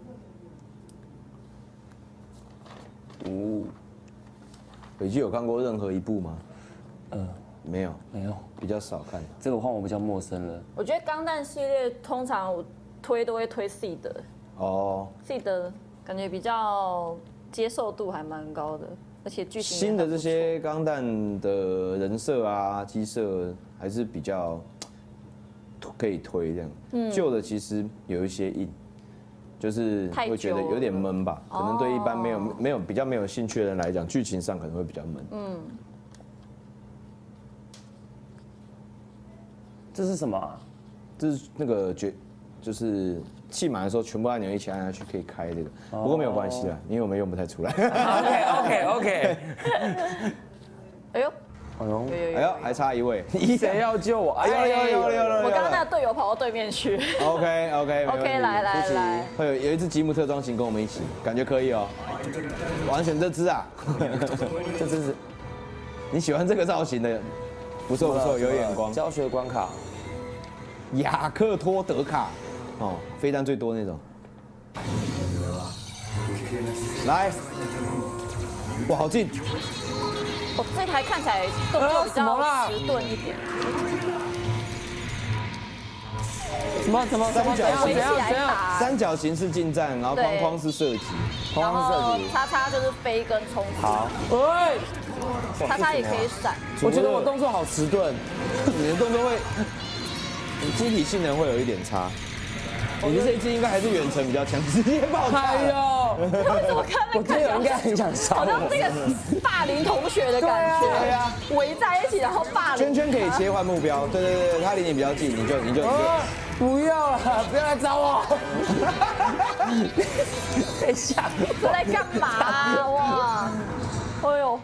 伟基有看过任何一部吗？没有，比较少看。 这个换我比较陌生了。 我觉得钢弹系列通常我都会推 C 的。哦 ，C 的感觉比较接受度还蛮高的，而且剧情新的这些钢弹的人设啊、机设还是比较可以推这样。旧的其实有一些硬。就是会觉得有点闷吧，可能对一般比较没有兴趣的人来讲，剧情上可能会比较闷。 这是什么啊？ 这是那个就是气满的时候，全部按钮一起按下去可以开这个，不过没有关系啦，因为我们用不太出来。 OK。 哎呦。 哎呦，还差一位， 谁要救我？ 有，我刚刚那个队友跑到对面去。 OK， 来， 会有一只吉姆特装型跟我们一起，感觉可以哦。我要选这只啊，这只是你喜欢这个造型的，不错，有眼光。 教学关卡， 雅克托德卡，哦，飞弹最多那种。来，哇，好近。 这台看起来动作比较迟钝一点。 怎么三角形是近战，然后框是射击， 然后叉就是飞跟冲刺。 好， 叉也可以闪。 我觉得我动作好迟钝， 你的动作会，你机体性能会有一点差。你的这一只应该还是远程比较强，直接爆炸。 哎呦，怎么看那个？我应该很想烧。 好像这个霸凌同学的感觉。对啊，围在一起然后霸凌。 圈可以切换目标，对，他离你比较近，你就。 不要了，不要来找我。等一下， 这在干嘛？哇，哎呦，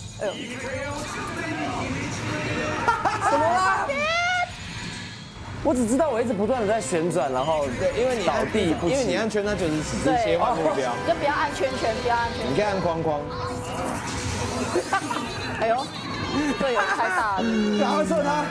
怎么了？我只知道我一直不断的在旋转，然后对，因为你倒地，因为你按圈它就是直接切换目标， 就不要按圈，不要按圈。 你可以按框。 哎呦，队友太大了， 然后射他。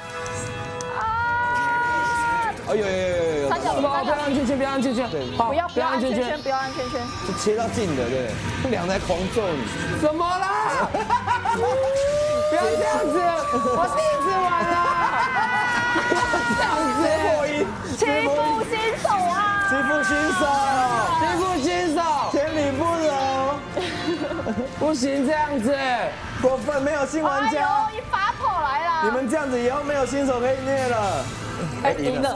哎呦， 三角不要按圈，不要按圈， 对，不要按圈，不要按圈， 就切到近的，对，两台狂揍你。 怎么啦？不要这样子，我第一次玩啊。这样子， 欺负新手啊！ 欺负新手，天理不容。 不行这样子， 过分，没有新玩家。 一发跑来了。 你们这样子以后没有新手可以虐了。 赢了。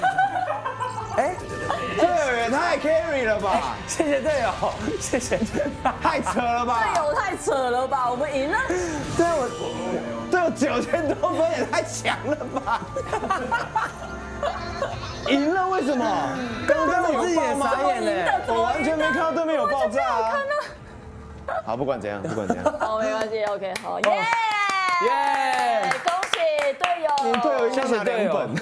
队友也太 carry 了吧！ 谢谢队友，谢谢。 太扯了吧！ 队友太扯了吧！我们赢了。 对，队友9000多分也太强了吧！赢了为什么？刚刚我自己也傻眼嘞，我完全没看到对面有爆炸啊！好，不管怎样。 好，没关系 ，OK， 好，耶！恭喜队友！ 你队友应该拿2本。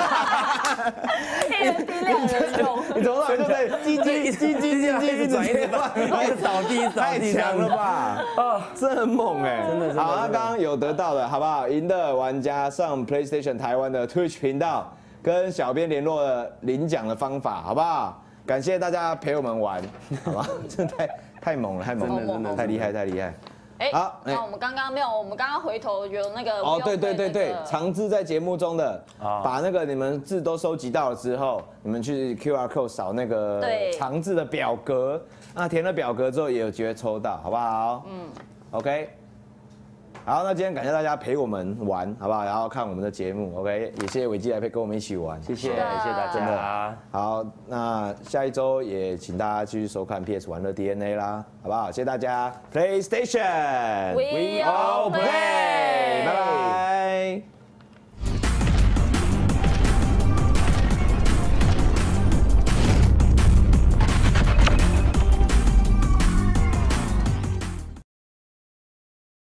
一人抵2人用。 你从哪就在叽一直转，一直扫地，太强了吧！真的很猛哎，真的。好，那刚刚有得到的好不好？赢的玩家上 PlayStation 台湾的 Twitch 频道跟小编联络领奖的方法，好不好？感谢大家陪我们玩，好吧？真的太猛了，真的太厉害。 好，那我们刚刚回头有那个对，长治在节目中的，把那个你们字都收集到了之后，你们去 QR code 扫那个长治的表格，那填了表格之后也有机会抽到，好不好？OK。好，那今天感谢大家陪我们玩，好不好？然后看我们的节目 ，OK， 也谢谢伟基来跟我们一起玩， 谢谢大家。 好，那下一周也请大家继续收看 PS 玩乐 DNA 啦，好不好？谢谢大家 ，PlayStation，We all play，拜拜。